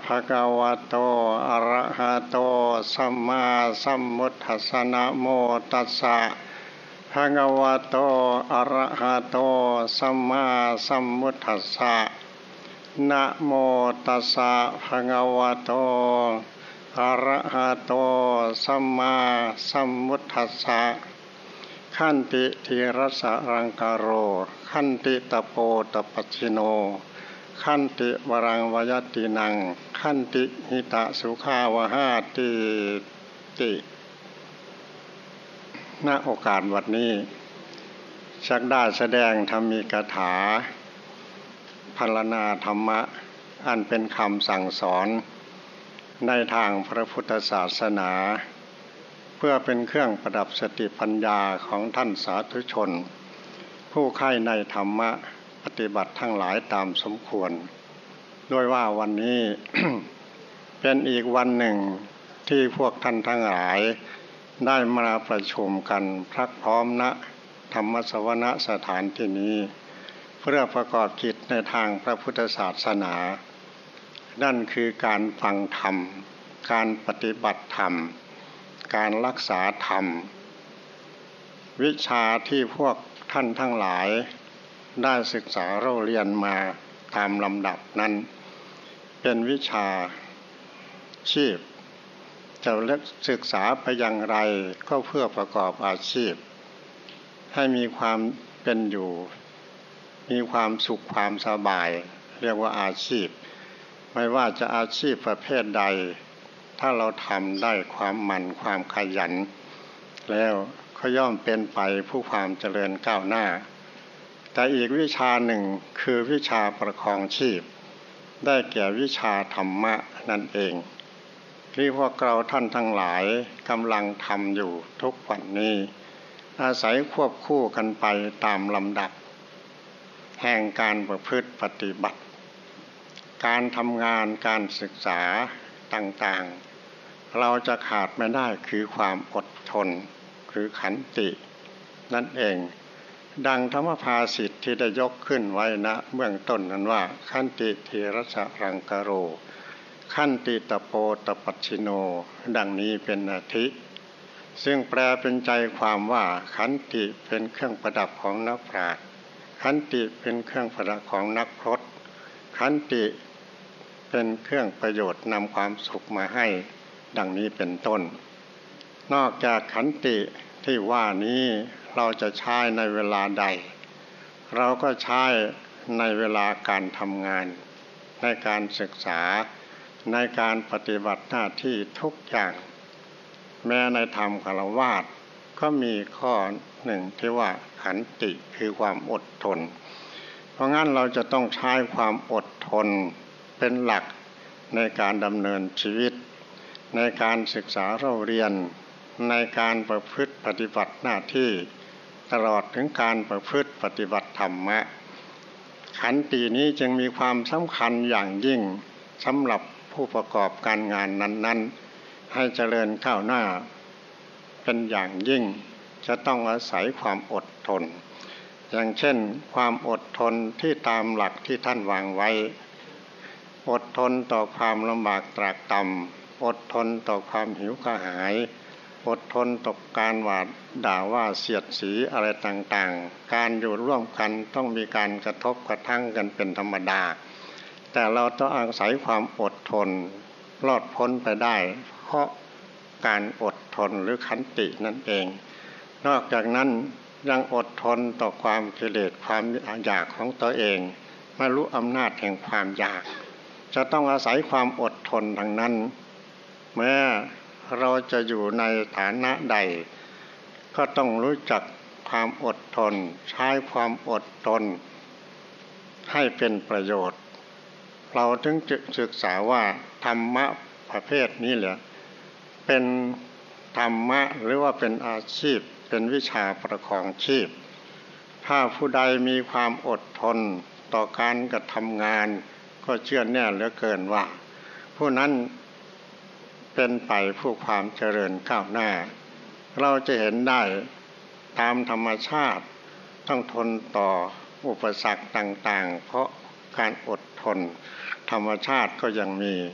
ภะคะวะโตอะระหะโตสัมมาสัมพุทธัสสะนะโมตัสสะภะคะวะโตอะระหะโตสัมมาสัมพุทธัสสะนะโมตัสสะภะคะวะโตอะระหะโตสัมมาสัมพุทธัสสะขันติธีรัสสะรังกโรขันติตโปตปัสสิโนขันติวรังวยตินังขันติหิตะสุขาวหาติติณโอกาสวันนี้ชักได้แสดงธรรมีกถาพรรณนาธรรมะอันเป็นคำสั่งสอนในทางพระพุทธศาสนาเพื่อเป็นเครื่องประดับสติปัญญาของท่านสาธุชนผู้ใคร่ในธรรมะปฏิบัติทั้งหลายตามสมควรโดยว่าวันนี้ เป็นอีกวันหนึ่งที่พวกท่านทั้งหลายได้มาประชุมกันพรักพร้อมณธรรมสวนสถานที่นี้เพื่อประกอบกิจในทางพระพุทธศาสนานั่นคือการฟังธรรมการปฏิบัติธรรมการรักษาธรรมวิชาที่พวกท่านทั้งหลายได้ศึกษาเราเรียนมาตามลำดับนั้นเป็นวิชาชีพจะศึกษาไปอย่างไรก็เพื่อประกอบอาชีพให้มีความเป็นอยู่มีความสุขความสบายเรียกว่าอาชีพไม่ว่าจะอาชีพประเภทใดถ้าเราทำได้ความหมั่นความขยันแล้วก็ย่อมเป็นไปผู้ความเจริญก้าวหน้าแต่อีกวิชาหนึ่งคือวิชาประคองชีพได้แก่วิชาธรรมะนั่นเองที่พวกเราท่านทั้งหลายกำลังทำอยู่ทุกวันนี้อาศัยควบคู่กันไปตามลำดับแห่งการประพฤติปฏิบัติการทำงานการศึกษาต่างๆเราจะขาดไม่ได้คือความอดทนคือขันตินั่นเองดังธรรมภาษิตที่ได้ยกขึ้นไว้ณเบื้องต้นนั้นว่าขันติธีรัสสะรังกโรขันติตโปตปัสสิโนดังนี้เป็นอธิซึ่งแปลเป็นใจความว่าขันติเป็นเครื่องประดับของนักปราชญ์ขันติเป็นเครื่องประดับของนักพรตขันติเป็นเครื่องประโยชน์นำความสุขมาให้ดังนี้เป็นต้นนอกจากขันติที่ว่านี้เราจะใช้ในเวลาใดเราก็ใช้ในเวลาการทำงานในการศึกษาในการปฏิบัติหน้าที่ทุกอย่างแม้ในธรรมฆราวาสก็มีข้อหนึ่งที่ว่าขันติคือความอดทนเพราะงั้นเราจะต้องใช้ความอดทนเป็นหลักในการดำเนินชีวิตในการศึกษาเราเรียนในการประพฤติปฏิบัติหน้าที่ตลอดถึงการประพฤติปฏิบัติธรรมะขันตินี้จึงมีความสำคัญอย่างยิ่งสำหรับผู้ประกอบการงานนั้นๆให้เจริญก้าวหน้าเป็นอย่างยิ่งจะต้องอาศัยความอดทนอย่างเช่นความอดทนที่ตามหลักที่ท่านวางไว้อดทนต่อความลำบากตรากตรำอดทนต่อความหิวกระหายอดทนต่อการหวาดด่าว่าเสียดสีอะไรต่างๆการอยู่ร่วมกันต้องมีการกระทบกระทั่งกันเป็นธรรมดาแต่เราต้องอาศัยความอดทนรอดพ้นไปได้เพราะการอดทนหรือขันตินั่นเองนอกจากนั้นยังอดทนต่อความกิเลสความอยากของตัวเองไม่รู้อำนาจแห่งความอยากจะต้องอาศัยความอดทนทั้งนั้นแม้เราจะอยู่ในฐานะใดก็ต้องรู้จักความอดทนใช้ความอดทนให้เป็นประโยชน์เราถึงจะศึกษาว่าธรรมะประเภทนี้แหละเป็นธรรมะหรือว่าเป็นอาชีพเป็นวิชาประคองชีพถ้าผู้ใดมีความอดทนต่อการกระทำงานก็เชื่อแน่เหลือเกินว่าผู้นั้นเป็นไปผู้ความเจริญก้าวหน้าเราจะเห็นได้ตามธรรมชาติต้องทนต่ออุปสรรคต่างๆเพราะการอดทนธรรมชาติก็ยังมี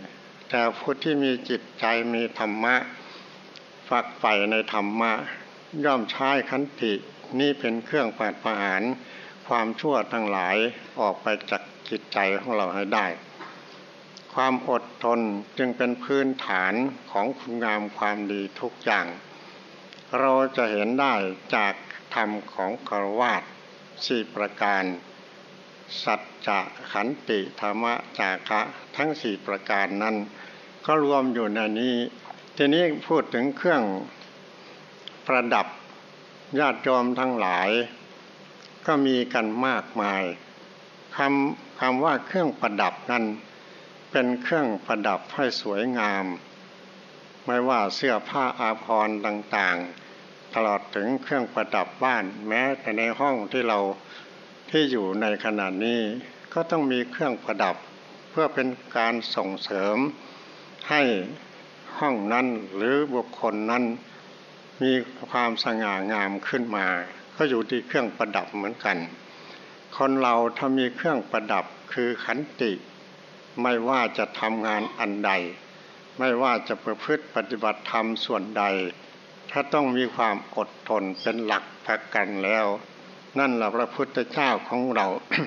แต่ผู้ที่มีจิตใจมีธรรมะฝักใฝ่ในธรรมะย่อมใช้ขันตินี่เป็นเครื่องปัดประหารความชั่วทั้งหลายออกไปจากจิตใจของเราให้ได้ความอดทนจึงเป็นพื้นฐานของคุณงามความดีทุกอย่างเราจะเห็นได้จากธรรมของฆราวาส4ประการสัจจะขันติธรรมะจาคะทั้ง4ประการนั้นก็รวมอยู่ในนี้ทีนี้พูดถึงเครื่องประดับญาติโยมทั้งหลายก็มีกันมากมายคำว่าเครื่องประดับนั้นเป็นเครื่องประดับให้สวยงามไม่ว่าเสื้อผ้าอาภรณ์ต่างๆตลอดถึงเครื่องประดับบ้านแม้แต่ในห้องที่เราที่อยู่ในขณะนี้ก็ต้องมีเครื่องประดับเพื่อเป็นการส่งเสริมให้ห้องนั้นหรือบุคคลนั้นมีความสง่างามขึ้นมาก็อยู่ที่เครื่องประดับเหมือนกันคนเราถ้ามีเครื่องประดับคือขันติไม่ว่าจะทำงานอันใดไม่ว่าจะประพฤติปฏิบัติธรรมส่วนใดถ้าต้องมีความอดทนเป็นหลักประกันแล้วนั่นแหละพระพุทธเจ้าของเรา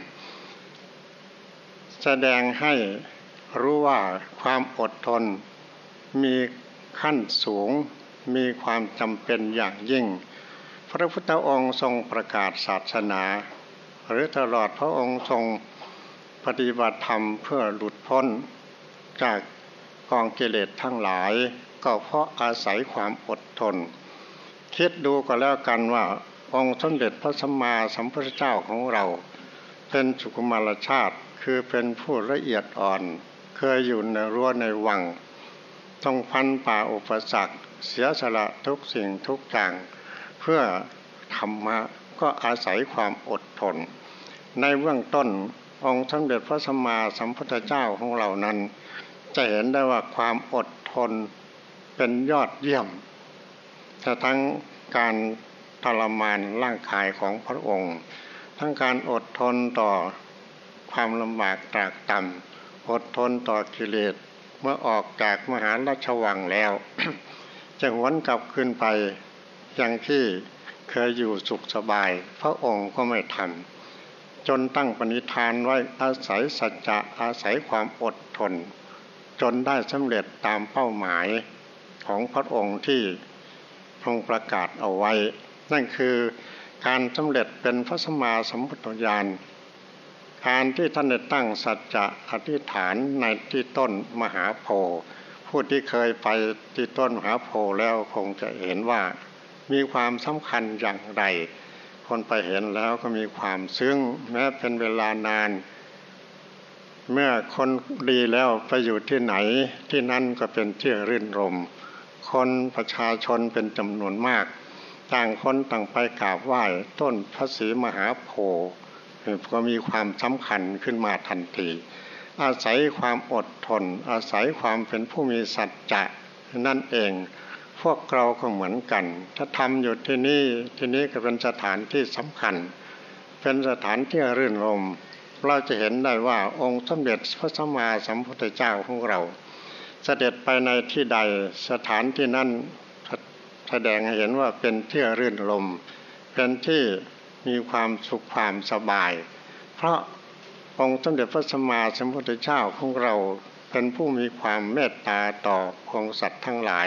แสดงให้รู้ว่าความอดทนมีขั้นสูงมีความจำเป็นอย่างยิ่งพระพุทธองค์ทรงประกาศศาสนาหรือตลอดพระองค์ทรงปฏิบัติธรรมเพื่อหลุดพ้นจากกองกิเลสทั้งหลายก็เพราะอาศัยความอดทนคิดดูก็แล้วกันว่าองค์สมเด็จพระสัมมาสัมพุทธเจ้าของเราเป็นสุกุมารชาติคือเป็นผู้ละเอียดอ่อนเคยอยู่ในรั้วในวังต้องพันป่าอุปสรรคเสียสละทุกสิ่งทุกอย่างเพื่อธรรมะก็อาศัยความอดทนในเบื้องต้นองค์สมเด็จพระสัมมาสัมพุทธเจ้าของเรานั้นจะเห็นได้ว่าความอดทนเป็นยอดเยี่ยมแต่ทั้งการทรมานร่างกายของพระองค์ทั้งการอดทนต่อความลำบากตรากตรำอดทนต่อกิเลสเมื่อออกจากมหาราชวังแล้ว จะหวนกลับคืนไปอย่างที่เคยอยู่สุขสบายพระองค์ก็ไม่ทำจนตั้งปณิธานไว้อาศัยสัจจะอาศัยความอดทนจนได้สำเร็จตามเป้าหมายของพระองค์ที่ทรงประกาศเอาไว้นั่นคือการสำเร็จเป็นพระสัมมาสัมพุทธญาณการที่ท่านได้ตั้งสัจจะอธิษฐานในที่ต้นมหาโพธิ์ผู้ที่เคยไปที่ต้นมหาโพธิ์แล้วคงจะเห็นว่ามีความสำคัญอย่างไรคนไปเห็นแล้วก็มีความซึ้งแม้เป็นเวลานานเมื่อคนดีแล้วไปอยู่ที่ไหนที่นั่นก็เป็นที่รื่นรมย์คนประชาชนเป็นจำนวนมากต่างคนต่างไปกราบไหว้ต้นพระศรีมหาโพธิ์ก็มีความสำคัญขึ้นมาทันทีอาศัยความอดทนอาศัยความเป็นผู้มีสัจจะนั่นเองพวกเราก็เหมือนกันถ้าทำอยู่ที่นี่ก็เป็นสถานที่สำคัญเป็นสถานที่รื่นรมย์เราจะเห็นได้ว่าองค์สมเด็จพระสัมมาสัมพุทธเจ้าของเราเสด็จไปในที่ใดสถานที่นั้นแสดงให้เห็นว่าเป็นที่รื่นรมย์เป็นที่มีความสุขความสบายเพราะองค์สมเด็จพระสัมมาสัมพุทธเจ้าของเราเป็นผู้มีความเมตตาต่อพวงสัตว์ทั้งหลาย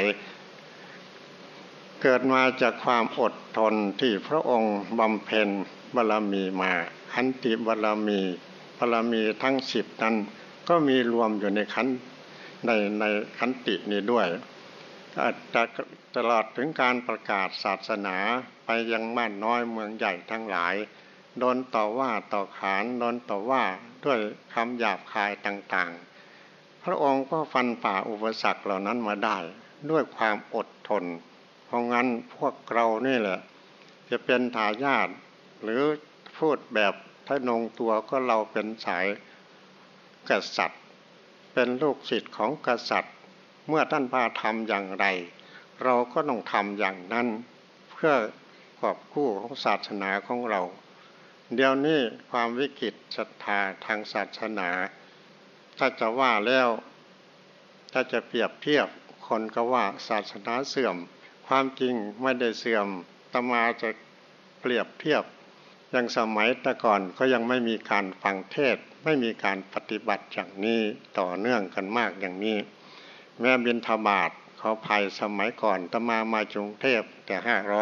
เกิดมาจากความอดทนที่พระองค์บำเพ็ญบารมีมาขันติบารมีทั้ง10นั้นก็มีรวมอยู่ในขันตินี้ด้วยตลอดถึงการประกาศศาสนาไปยังบ้านน้อยเมืองใหญ่ทั้งหลายโดนต่อว่าต่อขานโดนต่อว่าด้วยคำหยาบคายต่างๆพระองค์ก็ฟันฝ่าอุปสรรคเหล่านั้นมาได้ด้วยความอดทนเพราะงั้นพวกเรานี่แหละจะเป็นทายาทหรือพูดแบบทะนงตัวก็เราเป็นสายกษัตริย์เป็นลูกศิษย์ของกษัตริย์เมื่อท่านพาทำอย่างไรเราก็ต้องทำอย่างนั้นเพื่อกอบกู้ของศาสนาของเราเดี๋ยวนี้ความวิกฤตศรัทธาทางศาสนาถ้าจะว่าแล้วถ้าจะเปรียบเทียบคนก็ว่าศาสนาเสื่อมความจริงไม่ได้เสื่อมอาตมาจะเปรียบเทียบอย่างสมัยแต่ก่อนก็ยังไม่มีการฟังเทศน์ไม่มีการปฏิบัติอย่างนี้ต่อเนื่องกันมากอย่างนี้แม้บิณฑบาตขอภัยสมัยก่อนอาตมาจากรุงเทพแต่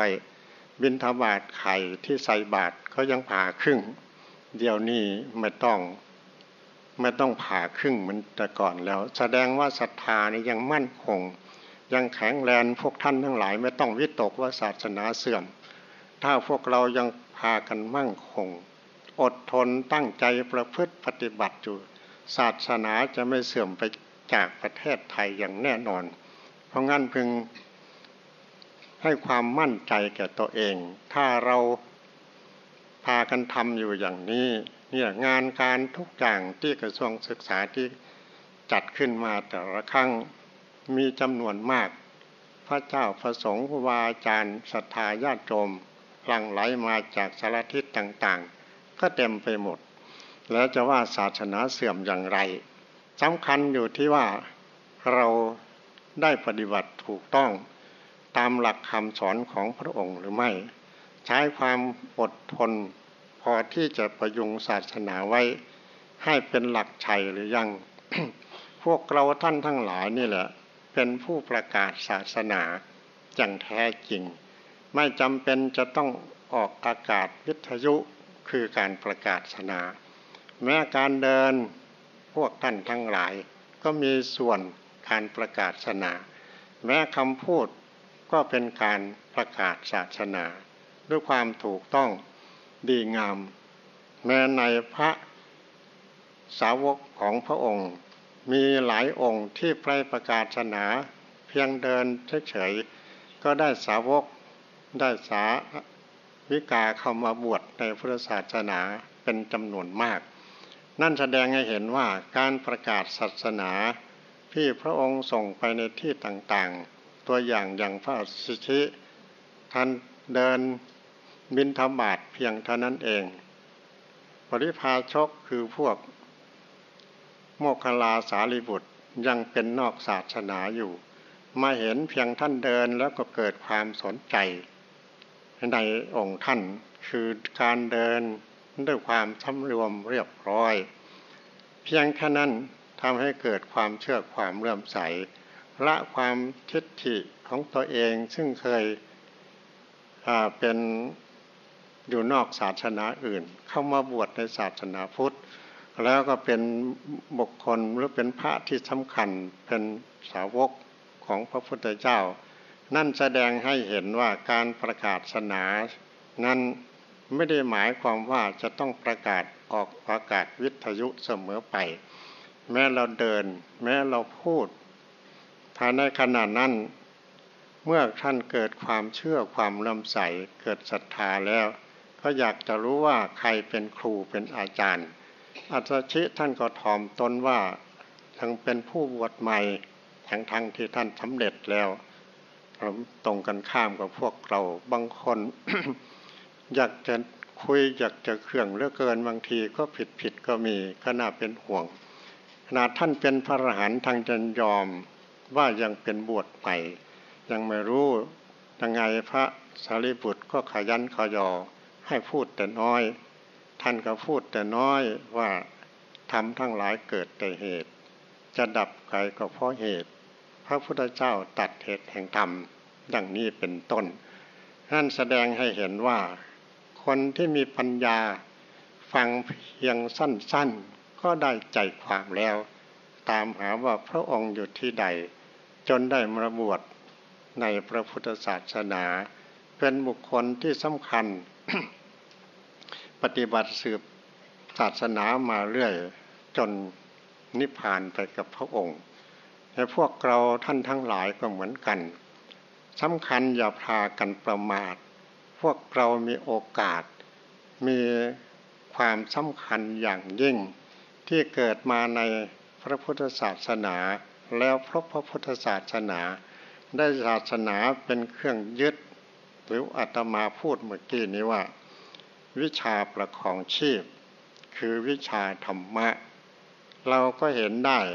500บิณฑบาตไข่ที่ใส่บาตรเขายังผ่าครึ่งเดี๋ยวนี้ไม่ต้องผ่าครึ่งเหมือนแต่ก่อนแล้วแสดงว่าศรัทธานี่ยังมั่นคงยังแข็งแรงพวกท่านทั้งหลายไม่ต้องวิตกว่าศาสนาเสื่อมถ้าพวกเรายังพากันมั่นคงอดทนตั้งใจประพฤติปฏิบัติอยู่ศาสนาจะไม่เสื่อมไปจากประเทศไทยอย่างแน่นอนเพราะงั้นพึงให้ความมั่นใจแก่ตัวเองถ้าเราพากันทำอยู่อย่างนี้เนี่ยงานการทุกอย่างที่กระทรวงศึกษาที่จัดขึ้นมาแต่ละครั้งมีจำนวนมากพระเจ้าพระสงฆ์ครูบาอาจารย์ศรัทธาญาติโยมหลั่งไหลมาจากสารทิศต่างๆก็เต็มไปหมดแล้วจะว่าศาสนาเสื่อมอย่างไรสำคัญอยู่ที่ว่าเราได้ปฏิบัติถูกต้องตามหลักคำสอนของพระองค์หรือไม่ใช้ความอดทนพอที่จะประยุงศาสนาไว้ให้เป็นหลักชัยหรือยัง พวกเราท่านทั้งหลายนี่แหละเป็นผู้ประกาศศาสนาอย่างแท้จริงไม่จำเป็นจะต้องออกอากาศวิทยุคือการประกาศศาสนาแม้การเดินพวกท่านทั้งหลายก็มีส่วนการประกาศศาสนาแม้คำพูดก็เป็นการประกาศศาสนาด้วยความถูกต้องดีงามแม้ในพระสาวกของพระองค์มีหลายองค์ที่ไปประกาศศาสนาเพียงเดินเฉยๆก็ได้สาวกได้สาวิกาเข้ามาบวชในพุทธศาสนาเป็นจำนวนมากนั่นแสดงให้เห็นว่าการประกาศศาสนาที่พระองค์ส่งไปในที่ต่างๆตัวอย่างพระสิทธิท่านเดินบิณฑบาตเพียงเท่านั้นเองปริพาชกคือพวกโมคคัลลาสารีบุตรยังเป็นนอกศาสนาอยู่มาเห็นเพียงท่านเดินแล้วก็เกิดความสนใจในองค์ท่านคือการเดินด้วยความสำรวมเรียบร้อยเพียงแค่นั้นทำให้เกิดความเชื่อความเลื่อมใสละความทิฏฐิของตัวเองซึ่งเคยเป็นอยู่นอกศาสนาอื่นเข้ามาบวชในศาสนาพุทธแล้วก็เป็นบุคคลหรือเป็นพระที่สำคัญเป็นสาวกของพระพุทธเจ้านั่นแสดงให้เห็นว่าการประกาศศาสนานั้นไม่ได้หมายความว่าจะต้องประกาศออกอากาศวิทยุเสมอไปแม้เราเดินแม้เราพูดถ้าในขณะนั้นเมื่อท่านเกิดความเชื่อความเลื่อมใสเกิดศรัทธาแล้วก็อยากจะรู้ว่าใครเป็นครูเป็นอาจารย์อัตชิท่านก็ถ่อมตนว่าทั้งเป็นผู้บวชใหม่ทั้งที่ท่านสำเร็จแล้วตรงกันข้ามกับพวกเราบางคน อยากจะคุยอยากจะเครื่องเหลือเกินบางทีก็ผิดก็มีก็น่าเป็นห่วงขนาดท่านเป็นพระอรหันต์ทางจันยอมว่ายังเป็นบวชใหม่ยังไม่รู้ยังไงพระสารีบุตรก็ขยันขยอให้พูดแต่น้อยท่านก็พูดแต่น้อยว่าธรรมทั้งหลายเกิดแต่เหตุจะดับใครก็เพราะเหตุพระพุทธเจ้าตัดเหตุแห่งธรรมดังนี้เป็นต้นนั่นแสดงให้เห็นว่าคนที่มีปัญญาฟังเพียงสั้นๆก็ได้ใจความแล้วตามหาว่าพระองค์อยู่ที่ใดจนได้มาบวชในพระพุทธศาสนาเป็นบุคคลที่สำคัญ ปฏิบัติสืบศาสนามาเรื่อยจนนิพพานไปกับพระองค์และพวกเราท่านทั้งหลายก็เหมือนกันสำคัญอย่าพากันประมาทพวกเรามีโอกาสมีความสำคัญอย่างยิ่งที่เกิดมาในพระพุทธศาสนาแล้วพระพุทธศาสนาได้ศาสนาเป็นเครื่องยึดหรืออาตมาพูดเมื่อกี้นี้ว่าวิชาประคองชีพคือวิชาธรรมะเราก็เห็นได้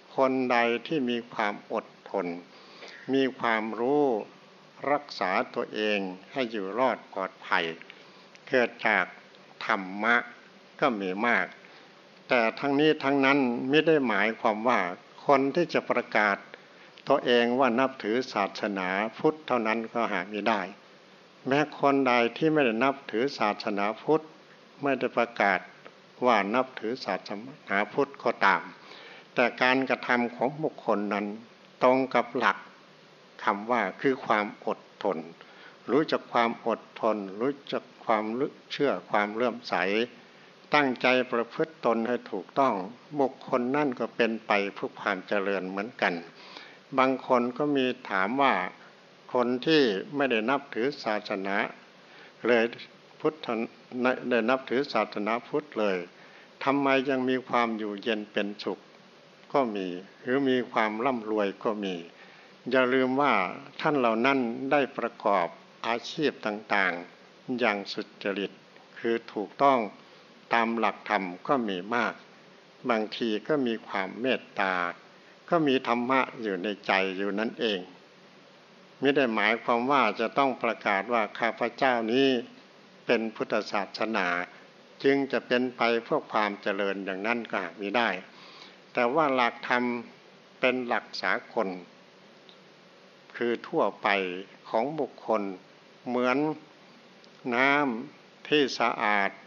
คนใดที่มีความอดทนมีความรู้รักษาตัวเองให้อยู่รอดปลอดภัยเกิดจากธรรมะก็มีมากแต่ทั้งนี้ทั้งนั้นไม่ได้หมายความว่าคนที่จะประกาศตัวเองว่านับถือศาสนาพุทธเท่านั้นก็หาไม่ได้แม้คนใดที่ไม่ได้นับถือศาสนาพุทธไม่ได้ประกาศว่านับถือศาสนาพุทธก็ตามแต่การกระทำของบุคคลนั้นตรงกับหลักคำว่าคือความอดทนรู้จักความอดทนรู้จักความเชื่อความเลื่อมใสตั้งใจประพฤติตนให้ถูกต้องบุคคลนั่นก็เป็นไปเพื่อความเจริญเหมือนกันบางคนก็มีถามว่าคนที่ไม่ได้นับถือศาสนาเลยพุทธได้นับถือศาสนาพุทธเลยทำไมยังมีความอยู่เย็นเป็นสุขก็มีหรือมีความร่ำรวยก็มีอย่าลืมว่าท่านเหล่านั้นได้ประกอบอาชีพต่างๆอย่างสุจริตคือถูกต้องตามหลักธรรมก็มีมากบางทีก็มีความเมตตาก็มีธรรมะอยู่ในใจอยู่นั่นเองไม่ได้หมายความว่าจะต้องประกาศว่าข้าพเจ้านี้เป็นพุทธศาสนาจึงจะเป็นไปเพื่อความเจริญอย่างนั้นก็มิได้แต่ว่าหลักธรรมเป็นหลักสากลคือทั่วไปของบุคคลเหมือนน้ำที่สะอาด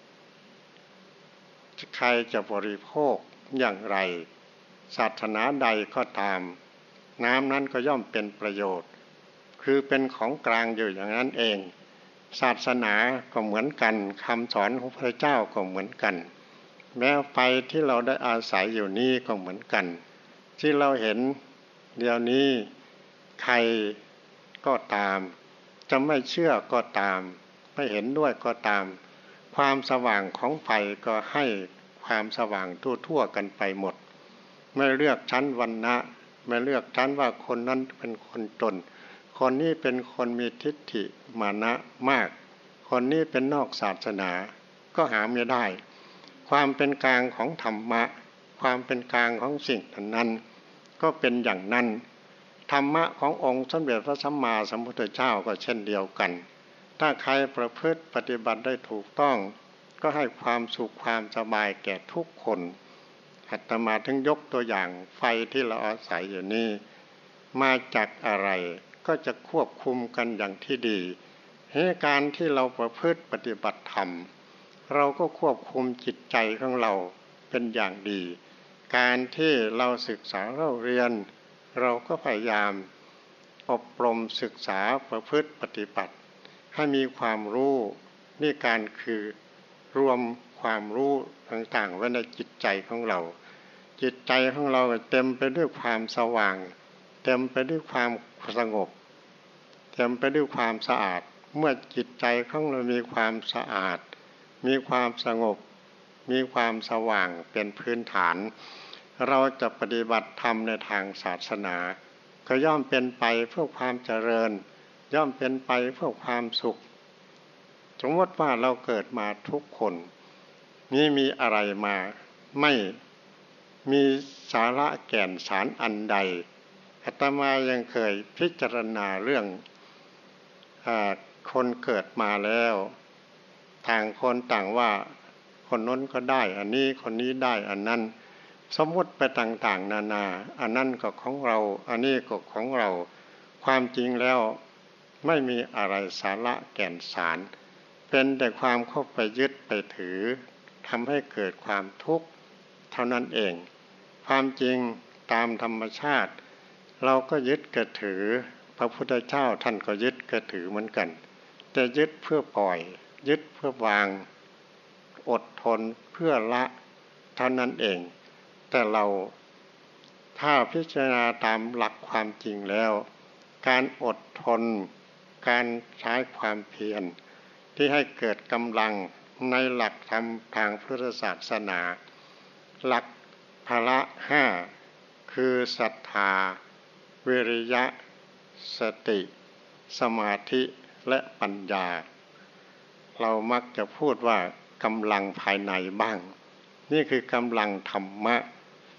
ใครจะบริโภคอย่างไรศาสนาใดก็ตามน้ำนั้นก็ย่อมเป็นประโยชน์คือเป็นของกลางอยู่อย่างนั้นเองศาสนาก็เหมือนกันคำสอนของพระเจ้าก็เหมือนกันแม้ไฟที่เราได้อาศัยอยู่นี่ก็เหมือนกันที่เราเห็นเดี๋ยวนี้ใครก็ตามจะไม่เชื่อก็ตามไม่เห็นด้วยก็ตามความสว่างของไฟก็ให้ความสว่างทั่วๆกันไปหมดไม่เลือกชั้นวรรณะไม่เลือกชั้นว่าคนนั้นเป็นคนจนคนนี้เป็นคนมีทิฏฐิมานะมากคนนี้เป็นนอกศาสนาก็หาไม่ได้ความเป็นกลางของธรรมะความเป็นกลางของสิ่งนั้นก็เป็นอย่างนั้นธรรมะขององค์สมเด็จพระสัมมาสัมพุทธเจ้าก็เช่นเดียวกันถ้าใครประพฤติปฏิบัติได้ถูกต้องก็ให้ความสุขความสบายแก่ทุกคนอาตมาถึงยกตัวอย่างไฟที่เราอาศัยอยู่นี้มาจากอะไรก็จะควบคุมกันอย่างที่ดีเหตุการณ์ที่เราประพฤติปฏิบัติธรรมเราก็ควบคุมจิตใจของเราเป็นอย่างดีการที่เราศึกษาเราเรียนเราก็พยายามอบรมศึกษาประพฤติปฏิบัติให้มีความรู้นี่การคือรวมความรู้ต่างๆไว้ในจิตใจของเราจิตใจของเราเต็มไปด้วยความสว่างเต็มไปด้วยความสงบเต็มไปด้วยความสะอาดเมื่อจิตใจของเรามีความสะอาดมีความสงบมีความสว่างเป็นพื้นฐานเราจะปฏิบัติธรรมในทางศาสนาก็ย่อมเป็นไปเพื่อความเจริญย่อมเป็นไปเพื่อความสุขสมมติว่าเราเกิดมาทุกคนนี่มีอะไรมาไม่มีสาระแก่นสารอันใดอาตมายังเคยพิจารณาเรื่องคนเกิดมาแล้วต่างคนต่างว่าคนนั้นก็ได้อันนี้คนนี้ได้อันนั้นสมมติไปต่างๆนานาอันนั้นก็ของเราอันนี้ก็ของเราความจริงแล้วไม่มีอะไรสาระแก่นสารเป็นแต่ความเข้าไปยึดไปถือทำให้เกิดความทุกข์เท่านั้นเองความจริงตามธรรมชาติเราก็ยึดกระถือพระพุทธเจ้าท่านก็ยึดกระถือเหมือนกันแต่ยึดเพื่อปล่อยยึดเพื่อวางอดทนเพื่อละเท่านั้นเองแต่เราถ้าพิจารณาตามหลักความจริงแล้วการอดทนการใช้ความเพียรที่ให้เกิดกำลังในหลักธรรมทางพุทธศาสนาหลักพละ5คือศรัทธาวิริยะสติสมาธิและปัญญาเรามักจะพูดว่ากำลังภายในบ้างนี่คือกำลังธรรมะ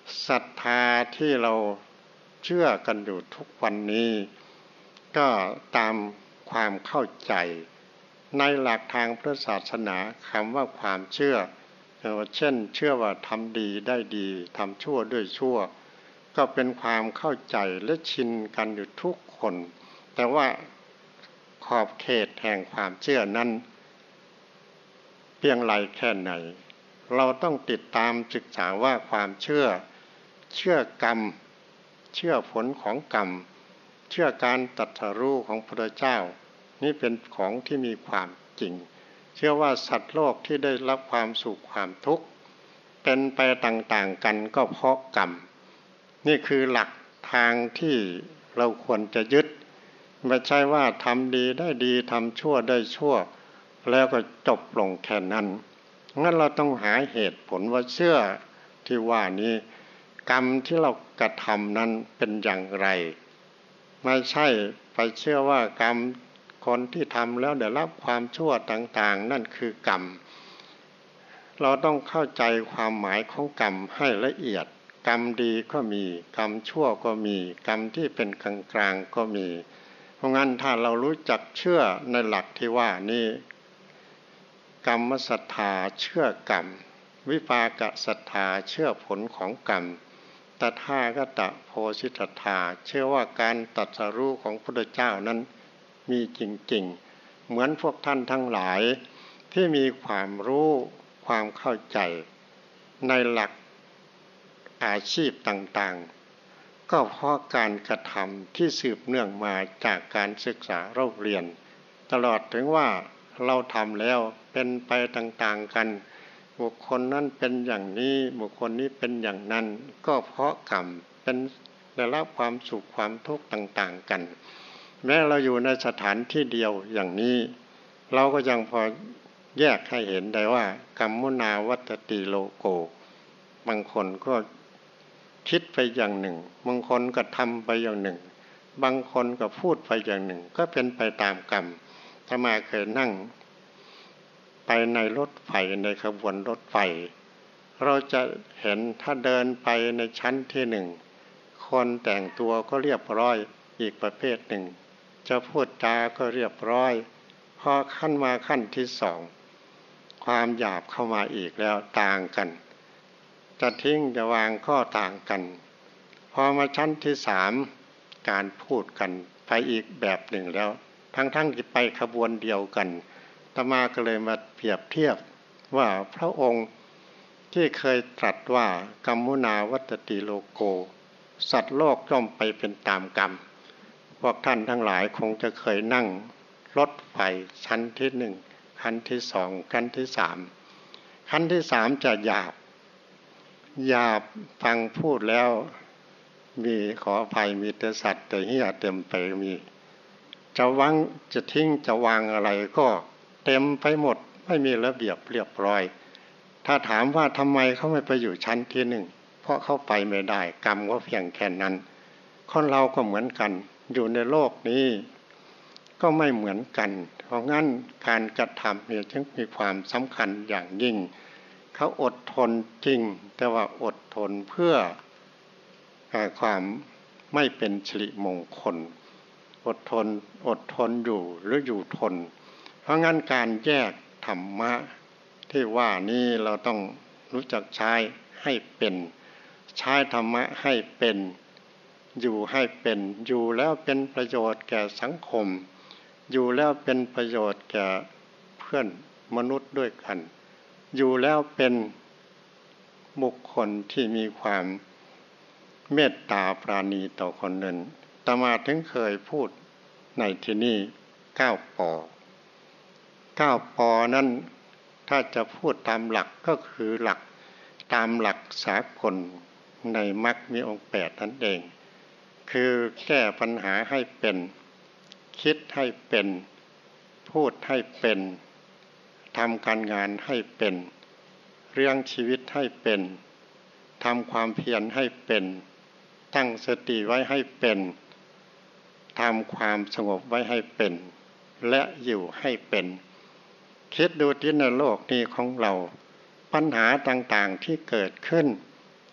ศรัทธาที่เราเชื่อกันอยู่ทุกวันนี้ก็ตามความเข้าใจในหลักทางพระศาสนาคำว่าความเชื่อเช่นเชื่อว่าทำดีได้ดีทำชั่วด้วยชั่วก็เป็นความเข้าใจและชินกันอยู่ทุกคนแต่ว่าขอบเขตแห่งความเชื่อนั้นเพียงไรแค่ไหนเราต้องติดตามศึกษาว่าความเชื่อกรรมเชื่อผลของกรรมเชื่อการตรัสรู้ของพระเจ้านี่เป็นของที่มีความจริงเชื่อว่าสัตว์โลกที่ได้รับความสุขความทุกข์เป็นไปต่างๆกันก็เพราะกรรมนี่คือหลักทางที่เราควรจะยึดไม่ใช่ว่าทำดีได้ดีทำชั่วได้ชั่วแล้วก็จบลงแค่นั้นงั้นเราต้องหาเหตุผลว่าเชื่อที่ว่านี้กรรมที่เรากระทำนั้นเป็นอย่างไรไม่ใช่ไปเชื่อว่ากรรมคนที่ทำแล้วได้รับความชั่วต่างๆนั่นคือกรรมเราต้องเข้าใจความหมายของกรรมให้ละเอียดกรรมดีก็มีกรรมชั่วก็มีกรรมที่เป็นกลางๆก็มีเพราะงั้นถ้าเรารู้จักเชื่อในหลักที่ว่านี้กรรมศรัทธาเชื่อกรรมวิปากศรัทธาเชื่อผลของกรรมตถาคตโพธิศรัทธาเชื่อว่าการตรัสรู้ของพระพุทธเจ้านั้นมีจริงๆเหมือนพวกท่านทั้งหลายที่มีความรู้ความเข้าใจในหลักอาชีพต่างๆก็เพราะการกระทำที่สืบเนื่องมาจากการศึกษาเราเรียนตลอดถึงว่าเราทำแล้วเป็นไปต่างๆกันบุคคลนั้นเป็นอย่างนี้บุคคลนี้เป็นอย่างนั้นก็เพราะกรรมเป็นได้รับความสุขความทุกข์ต่างๆกันแม้เราอยู่ในสถานที่เดียวอย่างนี้เราก็ยังพอแยกให้เห็นได้ว่ากรรมุนาวัตติโลโกบางคนก็คิดไปอย่างหนึ่งบางคนก็ทำไปอย่างหนึ่งบางคนก็พูดไปอย่างหนึ่งก็เป็นไปตามกรรมอาตมาเคยนั่งไปในรถไฟในขบวนรถไฟเราจะเห็นถ้าเดินไปในชั้นที่หนึ่งคนแต่งตัวก็เรียบร้อยอีกประเภทหนึ่งจะพูดจาก็เรียบร้อยพอขั้นมาขั้นที่สองความหยาบเข้ามาอีกแล้วต่างกันจะทิ้งจะวางก็ต่างกันพอมาชั้นที่สามการพูดกันไปอีกแบบหนึ่งแล้วทั้งที่ไปขบวนเดียวกันอาตมาก็เลยมาเปรียบเทียบว่าพระองค์ที่เคยตรัสว่ากัมมุนาวัตติโลโกสัตว์โลกย่อมไปเป็นตามกรรมพวกท่านทั้งหลายคงจะเคยนั่งรถไฟชั้นที่หนึ่งขั้นที่สองขั้นที่สามขั้นที่สามจะหยาบฟังพูดแล้วมีขออภัยมีแต่สัตว์แต่เหี้ยเต็มไปมีจะวางจะทิ้งจะวางอะไรก็เต็มไปหมดไม่มีระเบียบเรียบร้อยถ้าถามว่าทำไมเขาไม่ไปอยู่ชั้นที่หนึ่งเพราะเขาไปไม่ได้กรรมก็เพียงแค่นั้นคนเราก็เหมือนกันอยู่ในโลกนี้ก็ไม่เหมือนกันเพราะงั้นการกระทำเนี่ยจึงมีความสำคัญอย่างยิ่งเขาอดทนจริงแต่ว่าอดทนเพื่อความไม่เป็นสิริมงคลอดทนอยู่หรืออยู่ทนเพราะงั้นการแยกธรรมะที่ว่านี้เราต้องรู้จักใช้ให้เป็นใช้ธรรมะให้เป็นอยู่ให้เป็นอยู่แล้วเป็นประโยชน์แก่สังคมอยู่แล้วเป็นประโยชน์แก่เพื่อนมนุษย์ด้วยกันอยู่แล้วเป็นบุคคลที่มีความเมตตาปราณีต่อคนอื่นอาตมาถึงเคยพูดในที่นี้9 ปอ9 ปอนั้นถ้าจะพูดตามหลักก็คือหลักตามหลักสากลในมรรคมีองค์8นั่นเองคือแก้ปัญหาให้เป็นคิดให้เป็นพูดให้เป็นทำการงานให้เป็นเลี้ยงชีวิตให้เป็นทำความเพียรให้เป็นตั้งสติไว้ให้เป็นทำความสงบไว้ให้เป็นและอยู่ให้เป็นคิดดูที่ในโลกนี้ของเราปัญหาต่างๆที่เกิดขึ้น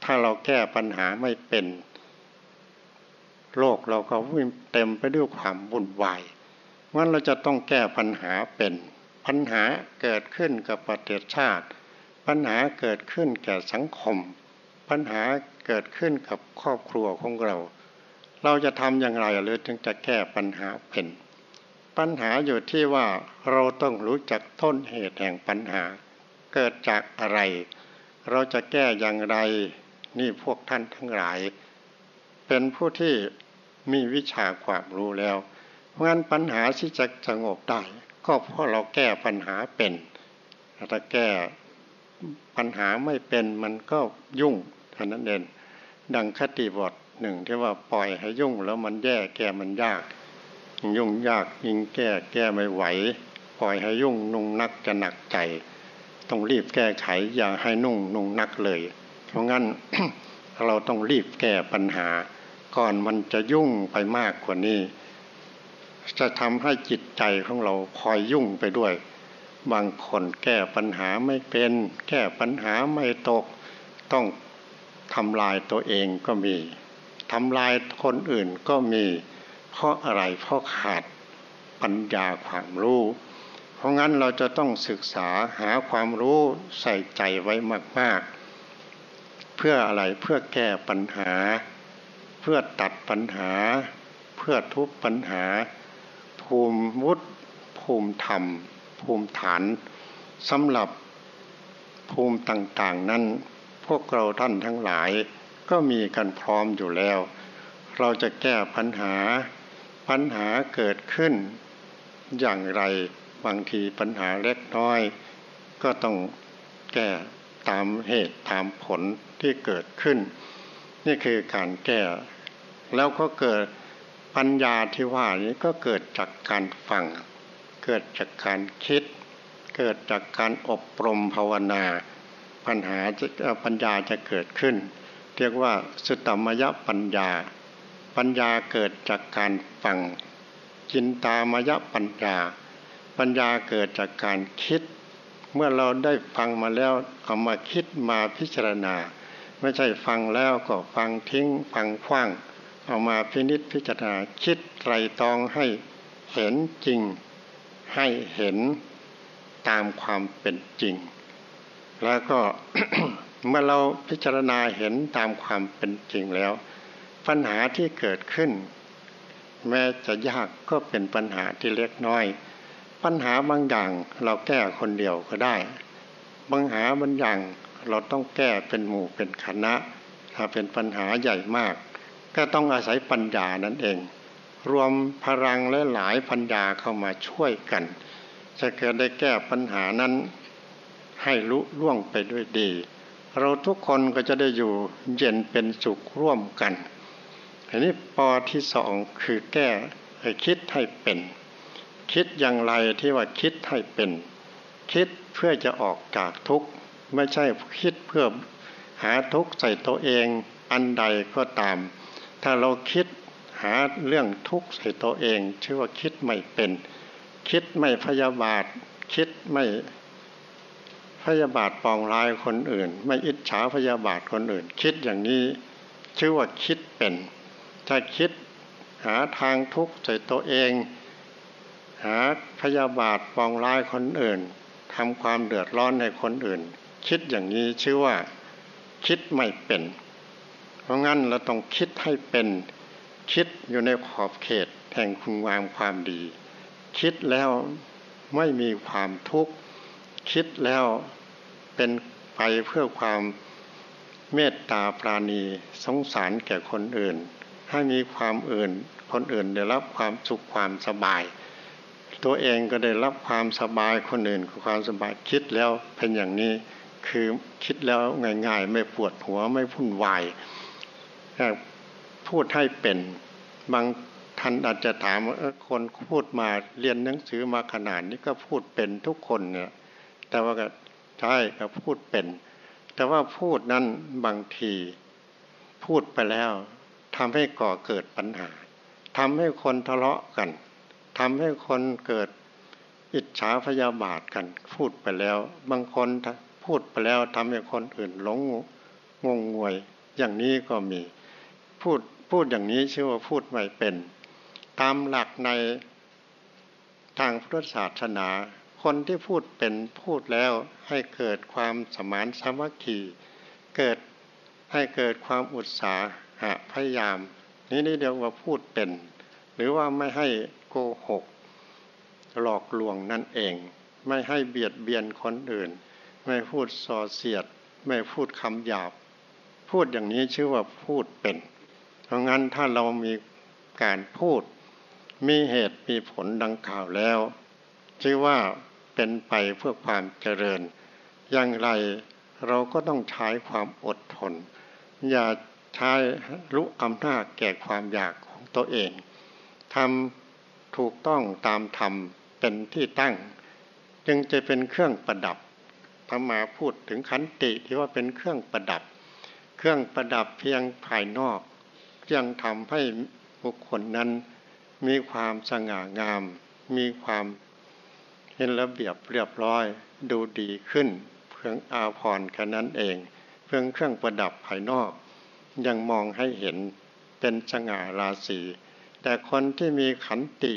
ถ้าเราแก้ปัญหาไม่เป็นโลกเราก็วิ่งเต็มไปด้วยความวุ่นวายงั้นเราจะต้องแก้ปัญหาเป็นปัญหาเกิดขึ้นกับประเทศชาติปัญหาเกิดขึ้นแก่สังคมปัญหาเกิดขึ้นกับครอบครัวของเราเราจะทำอย่างไรหรือถึงจะแก้ปัญหาเป็นปัญหาอยู่ที่ว่าเราต้องรู้จักต้นเหตุแห่งปัญหาเกิดจากอะไรเราจะแก้อย่างไรนี่พวกท่านทั้งหลายเป็นผู้ที่มีวิชาความรู้แล้วเพราะงั้นปัญหาที่จะสงบได้ก็เพราะเราแก้ปัญหาเป็นถ้าแก้ปัญหาไม่เป็นมันก็ยุ่งเท่านั้นเองดังคติบทหนึ่งที่ว่าปล่อยให้ยุ่งแล้วมันแย่แก้มันยากยุ่งยากยิ่งแก้ไม่ไหวปล่อยให้ยุ่งนุ่งนักจะหนักใจต้องรีบแก้ไขอย่าให้นุ่งนักเลยเพราะงั้น เราต้องรีบแก้ปัญหาก่อนมันจะยุ่งไปมากกว่านี้จะทำให้จิตใจของเราคอยยุ่งไปด้วยบางคนแก้ปัญหาไม่เป็นแก้ปัญหาไม่ตกต้องทำลายตัวเองก็มีทำลายคนอื่นก็มีเพราะอะไรเพราะขาดปัญญาความรู้เพราะงั้นเราจะต้องศึกษาหาความรู้ใส่ใจไว้มากๆเพื่ออะไรเพื่อแก้ปัญหาเพื่อตัดปัญหาเพื่อทุบปัญหาภูมิวุฒิภูมิธรรมภูมิฐานสำหรับภูมิต่างๆนั้นพวกเราท่านทั้งหลายก็มีกันพร้อมอยู่แล้วเราจะแก้ปัญหาเกิดขึ้นอย่างไรบางทีปัญหาเล็กน้อยก็ต้องแก้ตามเหตุตามผลที่เกิดขึ้นนี่คือการแก้แล้วก็เกิดปัญญาที่ว่านี้ก็เกิดจากการฟังเกิดจากการคิดเกิดจากการอบรมภาวนาปัญญาจะเกิดขึ้นเรียกว่าสุตตมยปัญญาเกิดจากการฟังจินตามยปัญญาเกิดจากการคิดเมื่อเราได้ฟังมาแล้วเอามาคิดมาพิจารณาไม่ใช่ฟังแล้วก็ฟังทิ้งฟังขว้างเอามาพินิจพิจารณาคิดไตร่ตรองให้เห็นจริงให้เห็นตามความเป็นจริงแล้วก็ เมื่อเราพิจารณาเห็นตามความเป็นจริงแล้วปัญหาที่เกิดขึ้นแม้จะยากก็เป็นปัญหาที่เล็กน้อยปัญหาบางอย่างเราแก้คนเดียวก็ได้บางอย่างเราต้องแก้เป็นหมู่เป็นคณะถ้าเป็นปัญหาใหญ่มากก็ต้องอาศัยปัญญานั่นเองรวมพลังและหลายปัญญาเข้ามาช่วยกันจะเกิดได้แก้ปัญหานั้นให้ลุล่วงไปด้วยดีเราทุกคนก็จะได้อยู่เย็นเป็นสุขร่วมกันอันนี้ปอที่สองคือแก้ให้คิดให้เป็นคิดอย่างไรที่ว่าคิดให้เป็นคิดเพื่อจะออกจากทุกข์ไม่ใช่คิดเพื่อหาทุกข์ใส่ตัวเองอันใดก็ตามถ้าเราคิดหาเรื่องทุกข์ใส่ตัวเองชื่อว่าคิดไม่เป็นคิดไม่พยาบาทคิดไม่พยาบาทปองร้ายคนอื่นไม่อิจฉาพยาบาทคนอื่นคิดอย่างนี้ชื่อว่าคิดเป็นถ้าคิดหาทางทุกข์ใส่ตัวเองหาพยาบาทปองร้ายคนอื่นทำความเดือดร้อนให้คนอื่นคิดอย่างนี้ชื่อว่าคิดไม่เป็นเพราะงั้นเราต้องคิดให้เป็นคิดอยู่ในขอบเขตแห่งคุณงามความดีคิดแล้วไม่มีความทุกข์คิดแล้วเป็นไปเพื่อความเมตตาปราณีสงสารแก่คนอื่นให้มีความคนอื่นได้รับความสุขความสบายตัวเองก็ได้รับความสบายคนอื่นก็ความสบายคิดแล้วเป็นอย่างนี้คือคิดแล้วง่ายๆไม่ปวดหัวไม่วุ่นวายพูดให้เป็นบางท่านอาจจะถามว่าคนพูดมาเรียนหนังสือมาขนาดนี้ก็พูดเป็นทุกคนเนี่ยแต่ว่าก็ใช่ก็พูดเป็นแต่ว่าพูดนั้นบางทีพูดไปแล้วทำให้ก่อเกิดปัญหาทำให้คนทะเลาะกันทำให้คนเกิดอิจฉาพยาบาทกันพูดไปแล้วบางคนพูดไปแล้วทำให้คนอื่นหลงงงงวยอย่างนี้ก็มีพูดอย่างนี้ชื่อว่าพูดไม่เป็นตามหลักในทางพุทธศาสนาคนที่พูดเป็นพูดแล้วให้เกิดความสมานสามัคคีให้เกิดความอุตสาหะพยายามนี่เรียกว่าพูดเป็นหรือว่าไม่ให้โกหกหลอกลวงนั่นเองไม่ให้เบียดเบียนคนอื่นไม่พูดส่อเสียดไม่พูดคำหยาบพูดอย่างนี้ชื่อว่าพูดเป็นเพราะงั้นถ้าเรามีการพูดมีเหตุมีผลดังกล่าวแล้วชื่อว่าเป็นไปเพื่อความเจริญอย่างไรเราก็ต้องใช้ความอดทนอย่าใช้รู้อำนาจแก่ความอยากของตัวเองทำถูกต้องตามธรรมเป็นที่ตั้งจึงจะเป็นเครื่องประดับถ้ามาพูดถึงขันติที่ว่าเป็นเครื่องประดับเครื่องประดับเพียงภายนอกยังทำให้บุคคลนั้นมีความสง่างามมีความเห็นระเบียบเรียบร้อยดูดีขึ้นเพียงอาภรณ์แค่นั้นเองเพียงเครื่องประดับภายนอกยังมองให้เห็นเป็นสง่าราศีแต่คนที่มีขันติ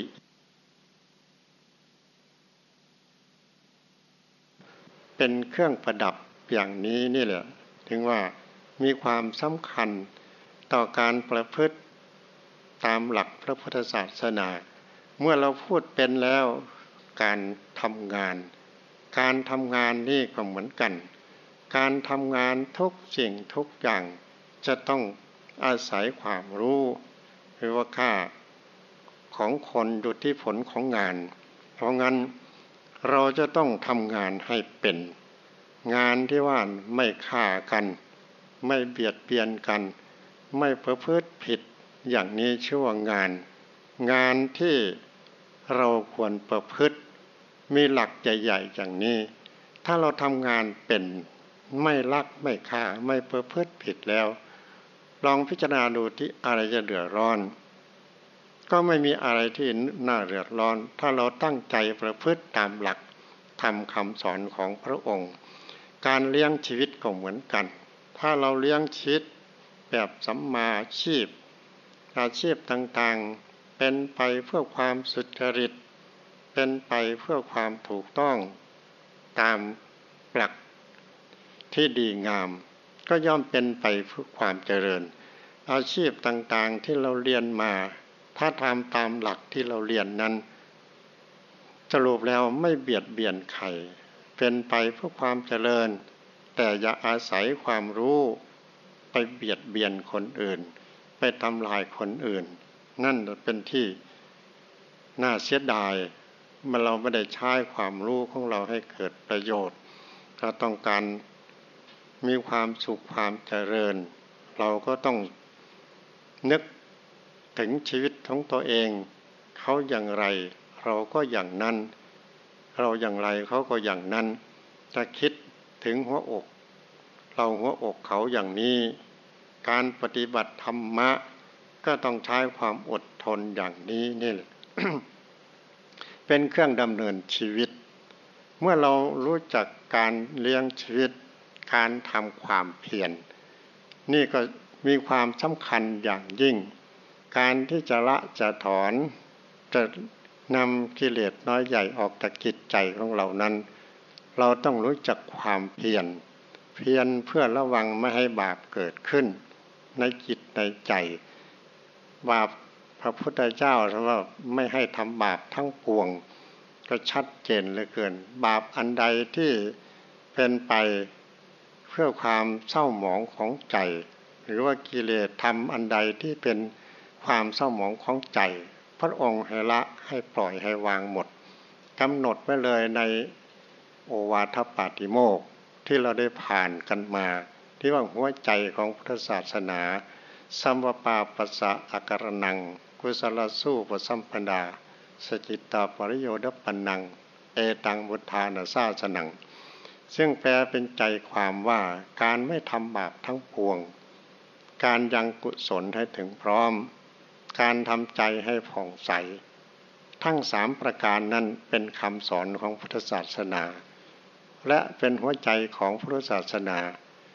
เป็นเครื่องประดับอย่างนี้นี่แหละถึงว่ามีความสำคัญต่อการประพฤติตามหลักพระพุทธศาสนาเมื่อเราพูดเป็นแล้วการทำงานนี่ก็เหมือนกันการทำงานทุกสิ่งทุกอย่างจะต้องอาศัยความรู้หรือว่าค่าของคนอยู่ที่ผลของงานเพราะงั้นเราจะต้องทำงานให้เป็นงานที่ว่าไม่ฆ่ากันไม่เบียดเบียนกันไม่ประพฤติผิดอย่างนี้ชื่อว่างานที่เราควรประพฤติมีหลักใหญ่ๆอย่างนี้ถ้าเราทำงานเป็นไม่ลักไม่ฆ่าไม่ประพฤติผิดแล้วลองพิจารณาดูที่อะไรจะเดือดร้อนก็ไม่มีอะไรที่น่าเดือดร้อนถ้าเราตั้งใจประพฤติตามหลักทำคำสอนของพระองค์การเลี้ยงชีวิตก็เหมือนกันถ้าเราเลี้ยงชีวิตแบบสัมมาอาชีพต่างๆเป็นไปเพื่อความสุจริตเป็นไปเพื่อความถูกต้องตามหลักที่ดีงามก็ย่อมเป็นไปเพื่อความเจริญอาชีพต่างๆที่เราเรียนมาถ้าทำตามหลักที่เราเรียนนั้นสรุปแล้วไม่เบียดเบียนใครเป็นไปเพื่อความเจริญแต่อย่าอาศัยความรู้ไปเบียดเบียนคนอื่นไปทำลายคนอื่นนั่นเป็นที่น่าเสียดายเราไม่ได้ใช้ความรู้ของเราให้เกิดประโยชน์เราต้องการมีความสุขความเจริญเราก็ต้องนึกถึงชีวิตของตัวเองเขาอย่างไรเราก็อย่างนั้นเราอย่างไรเขาก็อย่างนั้นถ้าคิดถึงหัวอกเราหัวอกเขาอย่างนี้การปฏิบัติธรรมะก็ต้องใช้ความอดทนอย่างนี้นี่แหละ เป็นเครื่องดำเนินชีวิตเมื่อเรารู้จักการเลี้ยงชีวิตการทำความเพียรนี่ก็มีความสำคัญอย่างยิ่งการที่จะละจะถอนจะนำกิเลสน้อยใหญ่ออกจากจิตใจของเรานั้นเราต้องรู้จักความเพียรเพื่อระวังไม่ให้บาปเกิดขึ้นในจิตในใจบาปพระพุทธเจ้าว่าไม่ให้ทำบาปทั้งปวงก็ชัดเจนเหลือเกินบาปอันใดที่เป็นไปเพื่อความเศร้าหมองของใจหรือว่ากิเลสทำอันใดที่เป็นความเศร้าหมองของใจพระองค์ให้ละให้ปล่อยให้วางหมดกำหนดไว้เลยในโอวาทปาติโมกข์ที่เราได้ผ่านกันมาที่ว่าหัวใจของพุทธศาสนาสัมปปาปัสสะอาการนังกุศลสู้ปสัมปดาสจิตตาปริโยดปันนังเอตังบุทธานาสาสนังซึ่งแปลเป็นใจความว่าการไม่ทำบาปทั้งปวงการยังกุศลให้ถึงพร้อมการทำใจให้ผ่องใสทั้ง3ประการนั้นเป็นคำสอนของพุทธศาสนาและเป็นหัวใจของพุทธศาสนา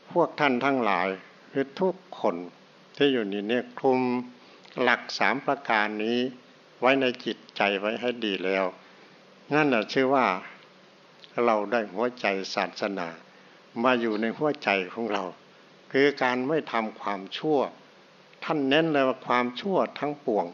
พวกท่านทั้งหลายหรือทุกคนที่อยู่นี่เนี่ยคลุมหลัก3ประการนี้ไว้ในจิตใจไว้ให้ดีแล้วนั่นน่ะชื่อว่าเราได้หัวใจศาสนามาอยู่ในหัวใจของเราคือการไม่ทำความชั่วท่านเน้นเลยว่าความชั่วทั้งปวง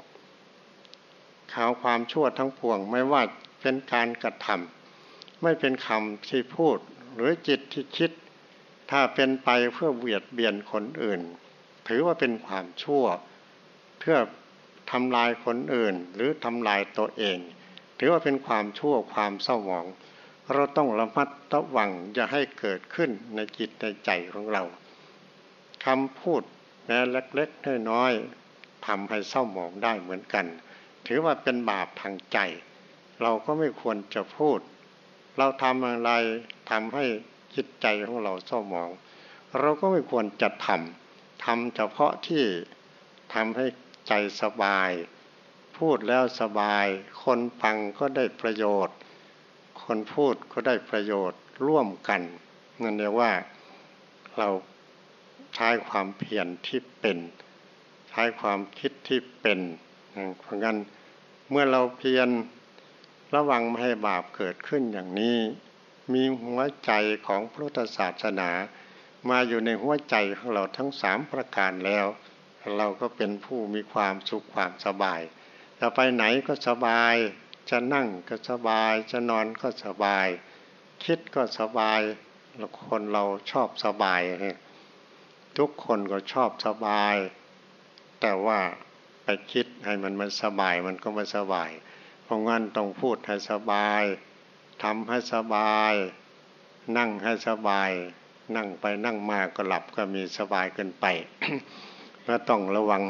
ความชั่วทั้งปวงไม่ว่าเป็นการกระทำไม่เป็นคำที่พูดหรือจิตที่คิดถ้าเป็นไปเพื่อเบียดเบียนคนอื่นถือว่าเป็นความชั่วเพื่อทำลายคนอื่นหรือทำลายตัวเองถือว่าเป็นความชั่วความเศร้าหมองเราต้องระมัดระวังอย่าให้เกิดขึ้นในจิตในใจของเราคำพูดแม้เล็กๆน้อยๆทำให้เศร้าหมองได้เหมือนกันถือว่าเป็นบาปทางใจเราก็ไม่ควรจะพูดเราทำอะไรทำให้จิตใจของเราเศร้าหมองเราก็ไม่ควรจะทำเฉพาะที่ทำให้ใจสบายพูดแล้วสบายคนฟังก็ได้ประโยชน์คนพูดก็ได้ประโยชน์ร่วมกันนั่นเรียกว่าเราใช้ความเพียรที่เป็นใช้ความคิดที่เป็นเพราะงั้นเมื่อเราเพียรระวังไม่ให้บาปเกิดขึ้นอย่างนี้มีหัวใจของพุทธศาสนามาอยู่ในหัวใจของเราทั้ง3ประการแล้วเราก็เป็นผู้มีความสุขความสบายจะไปไหนก็สบายจะนั่งก็สบายจะนอนก็สบายคิดก็สบายแล้วคนเราชอบสบายทุกคนก็ชอบสบายแต่ว่าไปคิดให้มันสบายมันก็ไม่สบายเพราะงั้นต้องพูดให้สบายทำให้สบายนั่งให้สบายนั่งไปนั่งมาก็หลับก็มีสบายเกินไป ก็ต้องระวัง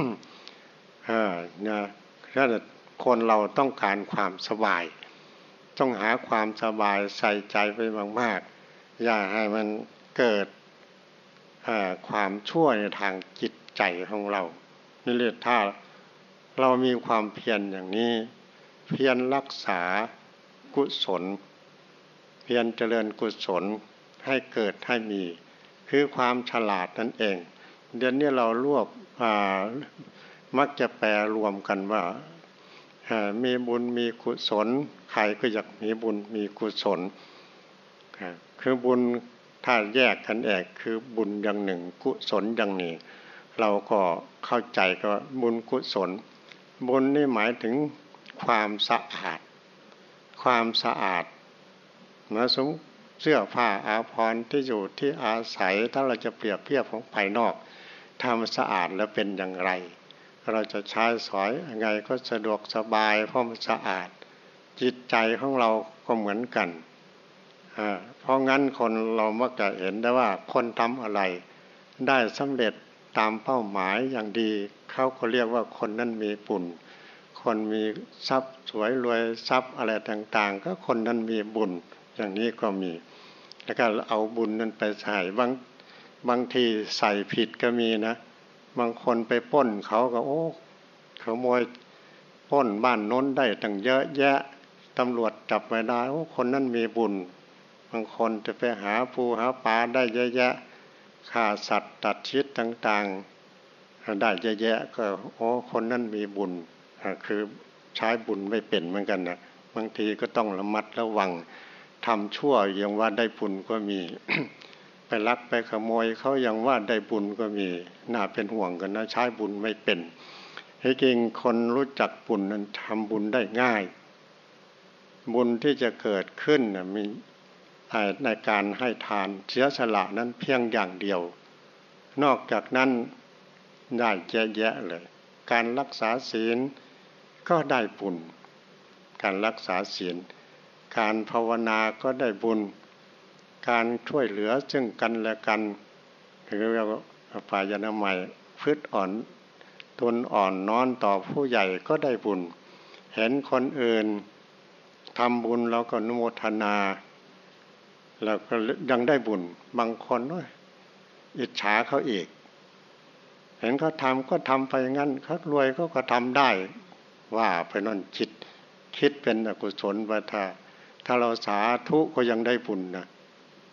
นะถ้าคนเราต้องการความสบายต้องหาความสบายใส่ใจไปมากๆอย่าให้มันเกิดความชั่วในทางจิตใจของเรานี่เรียกถ้าเรามีความเพียรอย่างนี้เพียรรักษากุศลเพียรเจริญกุศลให้เกิดให้มีคือความฉลาดนั่นเองเดี๋ยวนี้เรามักจะแปลรวมกันว่ามีบุญมีกุศลใครก็อยากมีบุญมีกุศลคือบุญถ้าแยกกันคือบุญอย่างหนึ่งกุศลอย่างนี้เราก็เข้าใจก็บุญกุศลบุญนี่หมายถึงความสะอาดความสะอาดนะสมเสื้อผ้าอาภรณ์ที่อยู่ที่อาศัยถ้าเราจะเปรียบเทียบของภายนอกทำสะอาดแล้วเป็นอย่างไรเราจะใช้สอยยังไงก็สะดวกสบายเพราะมันสะอาดจิตใจของเราก็เหมือนกันเพราะงั้นคนเรามักจะเห็นได้ว่าคนทำอะไรได้สำเร็จตามเป้าหมายอย่างดีเขาก็เรียกว่าคนนั้นมีบุญคนมีทรัพย์สวยรวยทรัพย์อะไรต่างๆก็คนนั้นมีบุญอย่างนี้ก็มีแล้วก็เอาบุญนั้นไปใส่บางทีใส่ผิดก็มีนะบางคนไปปล้นเขาก็ขโมยปล้นบ้านโน้นได้ตั้งเยอะแยะตำรวจจับไม่ได้คนนั้นมีบุญบางคนจะไปหาปูหาปลาได้เยอะแยะฆ่าสัตว์ตัดชีวิตต่างๆได้เยอะแยะก็คนนั้นมีบุญคือใช้บุญไม่เป็นเหมือนกันนะบางทีก็ต้องระมัดระวังทำชั่วอย่างว่าได้บุญก็มี ไปลักไปขโมยเขาอย่างว่าได้บุญก็มีน่าเป็นห่วงกันนะใช้บุญไม่เป็นให้จริงคนรู้จักบุญนั้นทำบุญได้ง่ายบุญที่จะเกิดขึ้นมีในการให้ทานเสียสละนั้นเพียงอย่างเดียวนอกจากนั้นได้เยอะแยะเลยการรักษาศีลก็ได้บุญการรักษาศีลการภาวนาก็ได้บุญการช่วยเหลือซึ่งกันและกันหรือเราปายานามัยพืชอ่อนตนอ่อนน้อมต่อผู้ใหญ่ก็ได้บุญเห็นคนอื่นทำบุญเราก็อนุโมทนาแล้วก็ยังได้บุญบางคนอิจฉาเขาอีกเห็นเขาทำก็ทำไปงั้นเขารวยก็ทำได้ว่าไปนั่นจิตคิดเป็นอกุศลว่าถ้าเราสาธุก็ยังได้บุญนะ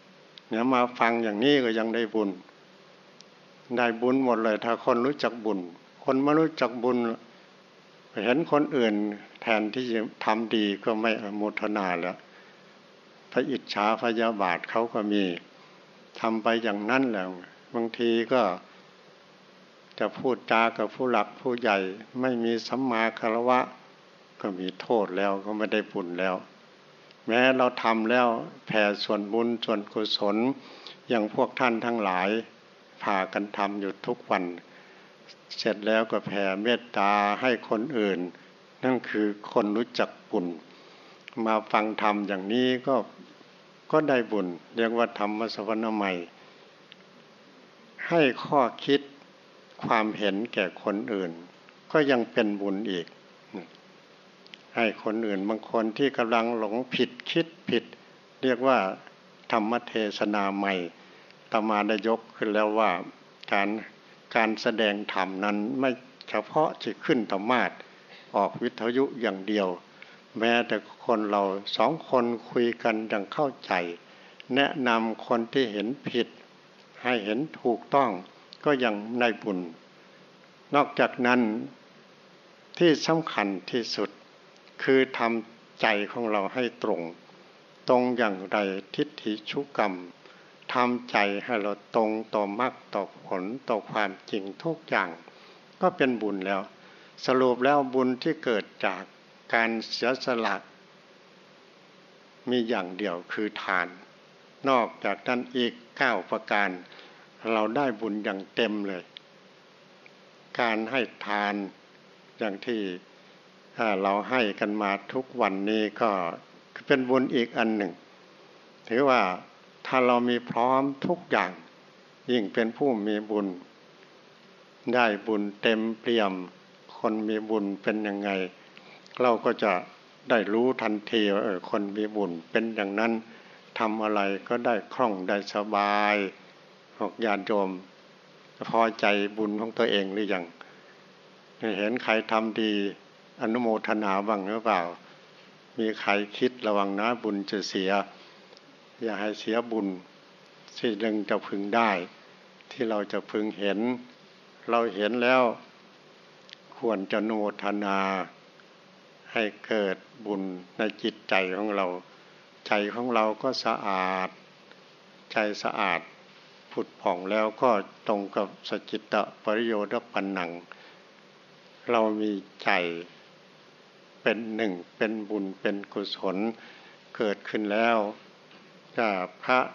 เนี่ยมาฟังอย่างนี้ก็ยังได้บุญหมดเลยถ้าคนรู้จักบุญคนไม่รู้จักบุญเห็นคนอื่นแทนที่จะทำดีก็ไม่อนุโมทนาแล้วพระอิจฉาพยาบาทเขาก็มีทำไปอย่างนั้นแหละบางทีก็จะพูดจากับผู้หลักผู้ใหญ่ไม่มีสัมมาคารวะก็มีโทษแล้วก็ไม่ได้บุญแล้วแม้เราทำแล้วแผ่ส่วนบุญส่วนกุศลอย่างพวกท่านทั้งหลายพากันทำอยู่ทุกวันเสร็จแล้วก็แผ่เมตตาให้คนอื่นนั่นคือคนรู้จักบุญมาฟังธรรมอย่างนี้ก็ได้บุญเรียกว่าธรรมสวรรค์ใหม่ให้ข้อคิดความเห็นแก่คนอื่นก็ยังเป็นบุญอีกให้คนอื่นบางคนที่กำลังหลงผิดคิดผิดเรียกว่าธรรมเทศนาใหม่ตมาได้ยกขึ้นแล้วว่าการแสดงธรรมนั้นไม่เฉพาะจะขึ้นธรรมาสออกวิทยุอย่างเดียวแม้แต่คนเราสองคนคุยกันอย่างเข้าใจแนะนำคนที่เห็นผิดให้เห็นถูกต้องก็ยังได้บุญนอกจากนั้นที่สำคัญที่สุดคือทำใจของเราให้ตรงอย่างไรทิฏฐิชุกรรมทำใจให้เราตรงต่อมรรคต่อผลต่อความจริงทุกอย่างก็เป็นบุญแล้วสรุปแล้วบุญที่เกิดจากการเสียสละมีอย่างเดียวคือทานนอกจากนั้นอีก9ประการเราได้บุญอย่างเต็มเลยการให้ทานอย่างที่เราให้กันมาทุกวันนี้ก็เป็นบุญอีกอันหนึ่งถือว่าถ้าเรามีพร้อมทุกอย่างยิ่งเป็นผู้มีบุญได้บุญเต็มเปี่ยมคนมีบุญเป็นยังไงเราก็จะได้รู้ทันทีว่าคนมีบุญเป็นอย่างนั้นทำอะไรก็ได้คล่องได้สบายพวกญาติโยมพอใจบุญของตัวเองหรือยังเห็นใครทำดีอนุโมทนาบ้างหรือเปล่ามีใครคิดระวังนะบุญจะเสียอย่าให้เสียบุญที่เราจะพึงได้ที่เราจะพึงเห็นเราเห็นแล้วควรจะอนุโมทนาให้เกิดบุญในจิตใจของเราใจของเราก็สะอาดใจสะอาดผุดผ่องแล้วก็ตรงกับสจิตตปริโยชปันนังเรามีใจเป็นหนึ่งเป็นบุญเป็นกุศลเกิดขึ้นแล้วจากพระ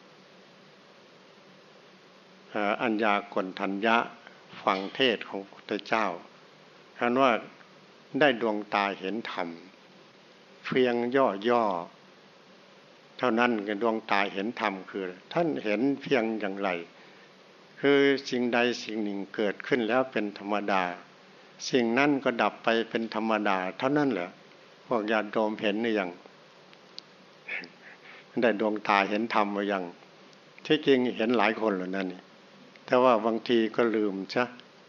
อัญญากณฑัญญะฟังเทศของพระพุทธเจ้าท่านว่าได้ดวงตาเห็นธรรมเพียงย่อเท่านั้นกับดวงตาเห็นธรรมคือท่านเห็นเพียงอย่างไรคือสิ่งใดสิ่งหนึ่งเกิดขึ้นแล้วเป็นธรรมดาสิ่งนั้นก็ดับไปเป็นธรรมดาเท่านั้นแหละพวกญาติโยมเห็นหรือยังได้ดวงตาเห็นธรรมหรือยังที่จริงเห็นหลายคนแล้วนั่นนี่แต่ว่าบางทีก็ลืมซะ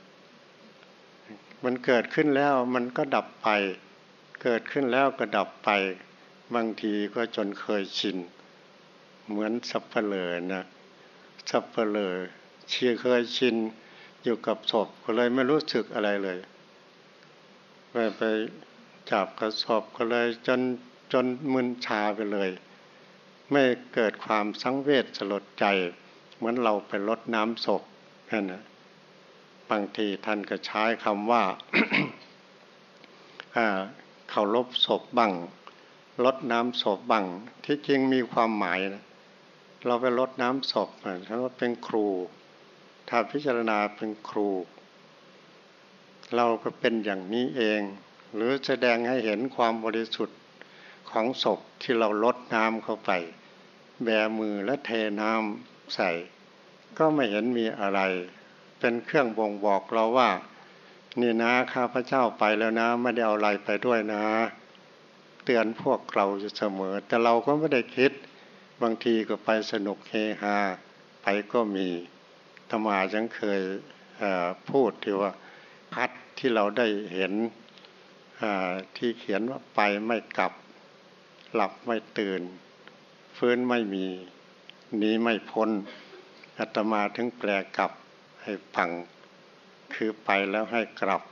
มันเกิดขึ้นแล้วมันก็ดับไปเกิดขึ้นแล้วก็ดับไปบางทีก็จนเคยชินเหมือนสัปเหร่อนะสัปเหร่อเคยชินอยู่กับศพก็เลยไม่รู้สึกอะไรเลยไปจับกระสอบก็เลยจนมึนชาไปเลยไม่เกิดความสังเวชสลดใจเหมือนเราไปรดน้ำศพนั่นนะบางทีท่านก็ใช้คำว่า เคารพศพบ้างรดน้ำศพบ้างที่จริงมีความหมายนะเราไปรดน้ำศพฉันว่าเป็นครูถ้าพิจารณาเป็นครูเราก็เป็นอย่างนี้เองหรือแสดงให้เห็นความบริสุทธิ์ของศพที่เรารดน้ำเข้าไปแบมือและเทน้ำใส่ก็ไม่เห็นมีอะไรเป็นเครื่องบ่งบอกเราว่านี่นะข้าพเจ้าไปแล้วนะไม่ได้เอาอะไรไปด้วยนะเตือนพวกเราอยู่เสมอแต่เราก็ไม่ได้คิดบางทีก็ไปสนุกเฮฮาไปก็มีอาตมายังเคยพูดที่ว่าพัดที่เราได้เห็นที่เขียนว่าไปไม่กลับหลับไม่ตื่นฟื้นไม่มีหนีไม่พ้นอาตมาถึงแปลกลับให้ฟังคือไปแล้วให้กลับ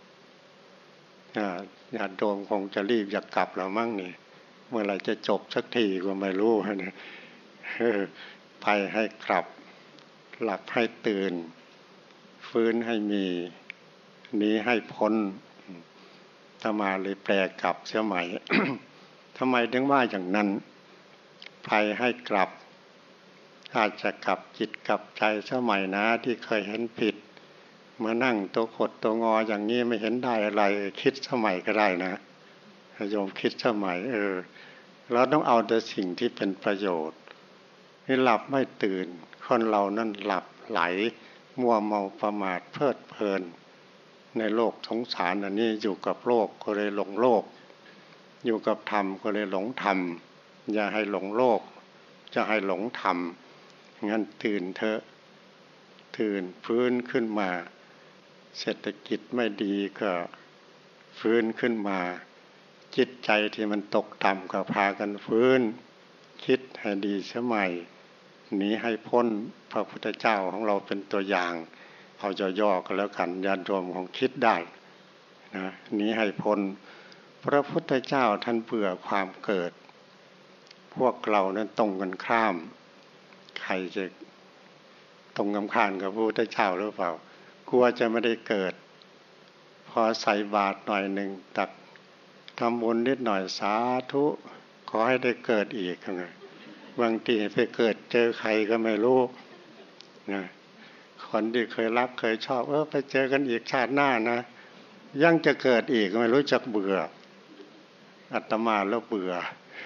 ญาติโยมคงจะรีบอยากกลับแล้วมั้งนี่เมื่อไหร่จะจบสักทีก็ไม่รู้นะไปให้กลับหลับให้ตื่นฟื้นให้มีหนีให้พ้นอาตมาเลยแปลกลับเสียใหม่ ทำไมถึงว่าอย่างนั้นไปให้กลับอาจจะกลับจิตกลับใจเสียใหม่นะที่เคยเห็นผิดมานั่งตัวขดตัวงออย่างนี้ไม่เห็นได้อะไรคิดเสียใหม่ก็ได้นะโยมคิดเสียใหม่เราต้องเอาแต่สิ่งที่เป็นประโยชน์ให้หลับไม่ตื่นคนเรานั่นหลับไหลมัวเมาประมาทเพลิดเพลินในโลกสงสารอันนี้อยู่กับโลกก็เลยหลงโลกอยู่กับธรรมก็เลยหลงธรรมอย่าให้หลงโลกจะให้หลงธรรมงั้นตื่นเถอะตื่นฟื้นขึ้นมาเศรษฐกิจไม่ดีก็ฟื้นขึ้นมาจิตใจที่มันตกต่ำก็พากันฟื้นคิดให้ดีเสียใหม่หนีให้พ้นพระพุทธเจ้าของเราเป็นตัวอย่างเอาย่อๆก็แล้วกันญาติโยมของคิดได้นะหนีให้พ้นพระพุทธเจ้าท่านเบื่อความเกิดพวกเรานั้นตรงกันข้ามใครจะตรงกันข้ามกับพระพุทธเจ้าหรือเปล่ากลัวจะไม่ได้เกิดพอใส่บาตรหน่อยหนึ่งตักทำบุญนิดหน่อยสาธุขอให้ได้เกิดอีกไงบางทีไปเกิดเจอใครก็ไม่รู้นะคนที่เคยรักเคยชอบไปเจอกันอีกชาติหน้านะยังจะเกิดอีกไม่รู้จักเบื่ออาตมาแล้วเบื่อ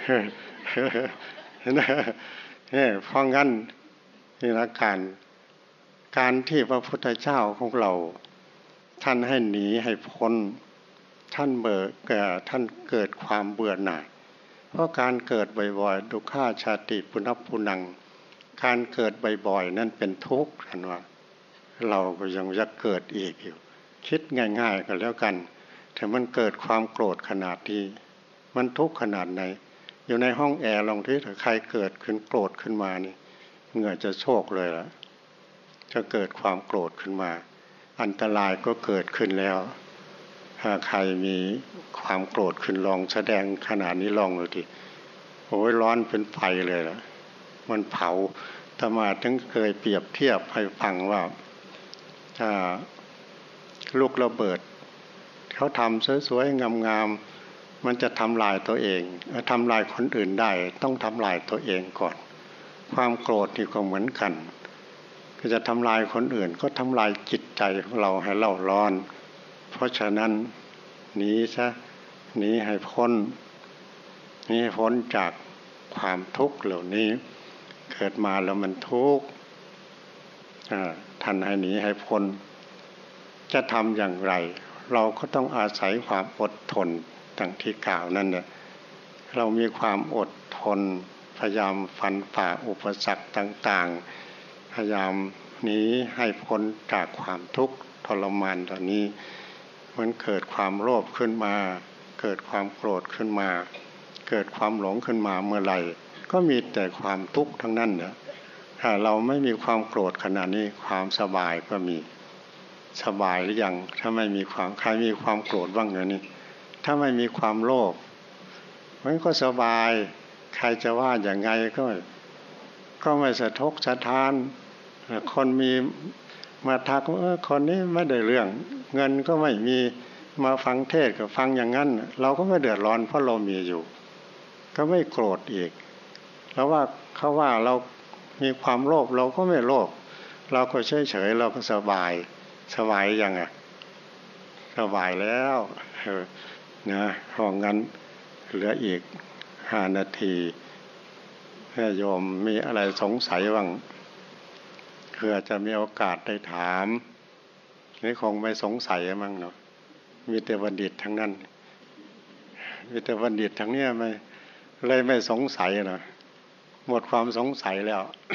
เพราะงั้นนี่ละการที่พระพุทธเจ้าของเราท่านให้หนีให้พ้นท่านท่านเกิดความเบื่อหน่ายเพราะการเกิดบ่อยๆดุข่าชาติปุณพปุนังการเกิดบ่อยๆนั่นเป็นทุกข์ท่านว่าเราก็ยังจะเกิดอีกอยู่คิดง่ายๆก็แล้วกันแต่มันเกิดความโกรธขนาดที่มันทุกข์ขนาดไหนอยู่ในห้องแอร์ลองที่ถ้าใครเกิดขึ้นโกรธขึ้นมานี่เหงื่อจะโชกเลยล่ะจะเกิดความโกรธขึ้นมาอันตรายก็เกิดขึ้นแล้วถ้าใครมีความโกรธขึ้นลองแสดงขนาดนี้ลองดูดิโอ้ยร้อนเป็นไฟเลยล่ะมันเผาอาตมาถึงเคยเปรียบเทียบให้ฟังว่าลูกระเบิดเขาทำสวยๆงามๆมันจะทำลายตัวเองทำลายคนอื่นได้ต้องทำลายตัวเองก่อนความโกรธนี่ก็เหมือนกันก็จะทำลายคนอื่นก็ทำลายจิตใจของเราให้เล่าร้อนเพราะฉะนั้นหนีซะหนีให้พ้นหนีให้พ้นจากความทุกข์เหล่านี้เกิดมาแล้วมันทุกข์ท่านให้หนีให้พ้นจะทำอย่างไรเราก็ต้องอาศัยความอดทนดังที่กล่าวนั่นเนี่ยเรามีความอดทนพยายามฟันฝ่าอุปสรรคต่างๆพยายามหนีให้พ้นจากความทุกข์ทรมานเหล่านี้มันเกิดความโลภขึ้นมาเกิดความโกรธขึ้นมาเกิดความหลงขึ้นมาเมื่อไหร่ก็มีแต่ความทุกข์ทั้งนั้นเนี่ยถ้าเราไม่มีความโกรธขนาดนี้ความสบายก็มีสบายหรือยังถ้าไม่มีความใครมีความโกรธบ้างเนี่ยนี่ถ้าไม่มีความโลภมันก็สบายใครจะว่าอย่างไงก็ไม่สะทกสะท้านคนมีมาทักว่าคนนี้ไม่ได้เรื่องเงินก็ไม่มีมาฟังเทศก็ฟังอย่างนั้นเราก็ไม่เดือดร้อนเพราะเรามีอยู่ก็ไม่โกรธอีกแล้วว่าเขาว่าเรามีความโลภเราก็ไม่โลภเราก็เฉยๆเราก็สบายยังสบายแล้วนะเพราะงั้นเหลืออีก5 นาทีให้โยมมีอะไรสงสัยบ้างเพื่อจะมีโอกาสได้ถามนี่คงไม่สงสัยมั้งเนาะมีแต่บัณฑิตทั้งนั้นมีแต่บัณฑิตทั้งเนี้ยไม่สงสัยนะหมดความสงสัยแล้ว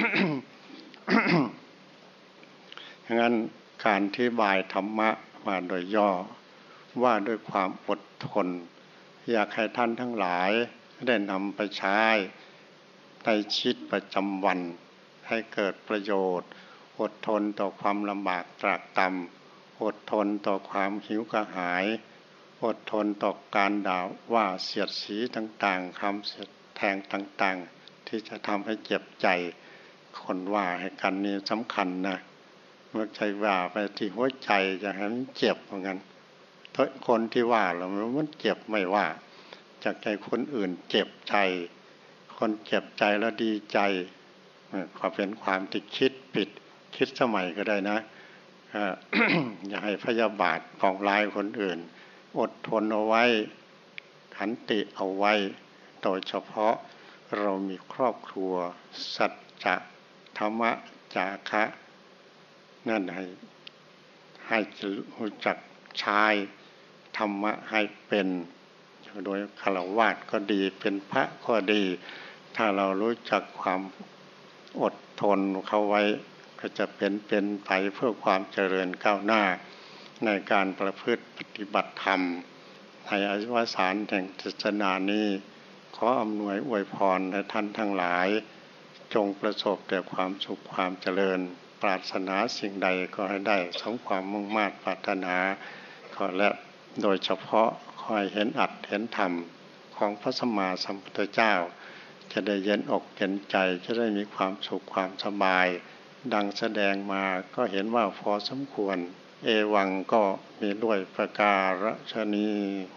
งั้นการอธิบายธรรมะมาโดยย่อว่าด้วยความอดทนอยากให้ท่านทั้งหลายได้นำไปใช้ในชีวิตประจำวันให้เกิดประโยชน์อดทนต่อความลำบากตรากตรำอดทนต่อความหิวกระหายอดทนต่อการด่าว่าเสียดสีต่างๆคำเสียดแทงต่างๆที่จะทำให้เจ็บใจคนว่าให้กันนี่สำคัญนะเมื่อใจว่าไปที่หัวใจจะให้มันเจ็บเหมือนกันคนที่ว่าเรามันเจ็บไม่ว่าจากใจคนอื่นเจ็บใจคนเจ็บใจแล้วดีใจก็เป็นความที่คิดผิดคิดสมัยก็ได้นะ อย่าให้พยาบาทปองร้ายคนอื่นอดทนเอาไว้ขันติเอาไว้โดยเฉพาะเรามีครอบครัวสัจจะธรรมะจาคะนั่นให้รู้จักใช้ธรรมะให้เป็นโดยฆราวาสก็ดีเป็นพระก็ดีถ้าเรารู้จักความอดทนเข้าไว้ก็จะเป็นไปเพื่อความเจริญก้าวหน้าในการประพฤติปฏิบัติธรรมในอวสานแห่งศาสนานี้ขออำนวยอวยพรให้ท่านทั้งหลายจงประสบแต่ความสุขความเจริญปรารถนาสิ่งใดก็ให้ได้สมความมุ่งมา่ปรารถนาขอและโดยเฉพาะคอยเห็นอัตเห็นธรรมของพระสัมมาสัมพุทธเจ้าจะได้เย็นอกเย็นใจจะได้มีความสุขความสบายดังแสดงมาก็เห็นว่าพอสมควรเอวังก็มีด้วยประการฉนี้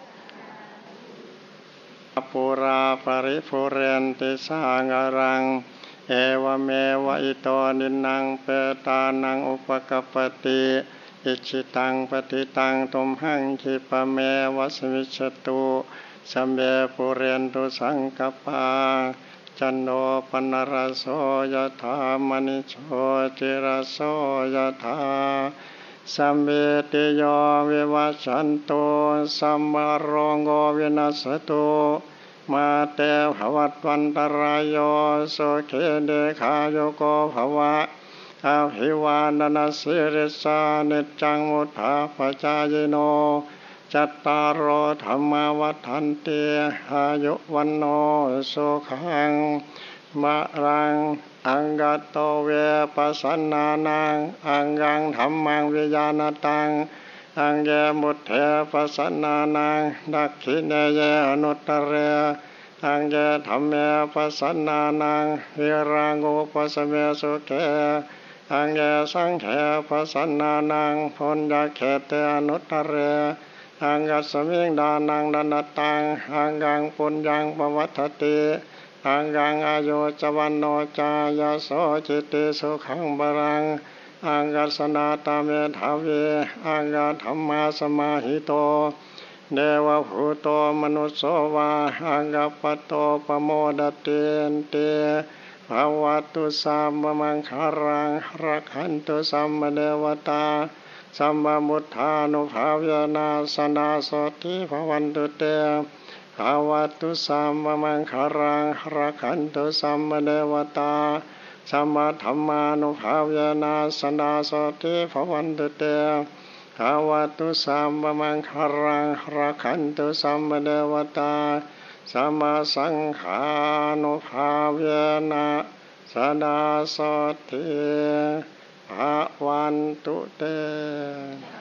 ปุราปริปุเรนติสางารังเอวเมวะอิโตนินังเปตานังอุปกปปติอิจิตังปฏิตังตุมหังคิปะเมวะสมิจฉตุสัมเบปุเรนตุสังกปาจันโนปนรโสยถามณิโชติรโสยถาสัมเมติโยวิวัชชันโตสัมมาโรงโกวินัสตุมาเตภวัตวันตรายโยโสเคเดขายโยโกภวะอาภิวาทนาสิริสานิจังมุทธาปจายโนจัตตารโอธรรมวัฏันติอายุวันโนสุขังมะรังอังกัตโตเวปัสสนานังอังกังธัมมังวิญญาณตังอังเยมุตเถปัสสนานังดักขิเนเยอนุตตเรอังเยธัมเมปัสสนานังวิรังอุปสเมสุเกอังเยสังเขปัสสนานังพุญญเขเตอนุตตเรอังกัสมิงดานังดนตังอังกังปุญญังปวัฏฐติอังกังอายุจวันโนจายโสจิติสุขังบรังอังกัสนาตาเมธาเวอังกัธรรมาสมาหิโตเดวะภูโตมนุสโสวาอังกัปปโตปโมดตินเตภวตุสัมมังคารังรักขันตุสัมมเดวตาสัมมามุทธานุภาเวนะสนาสติภวันตุเตภวตุสัมมังคารังรักขันตุสัมมเดวตาสัมมาธัมมานุภาเวนะสนาสติภวันตุเตภวตุสัมมังคารังรักขันตุสัมมเดวตาสัมมาสังฆานุภาเวนะสนาสติภวันตุเต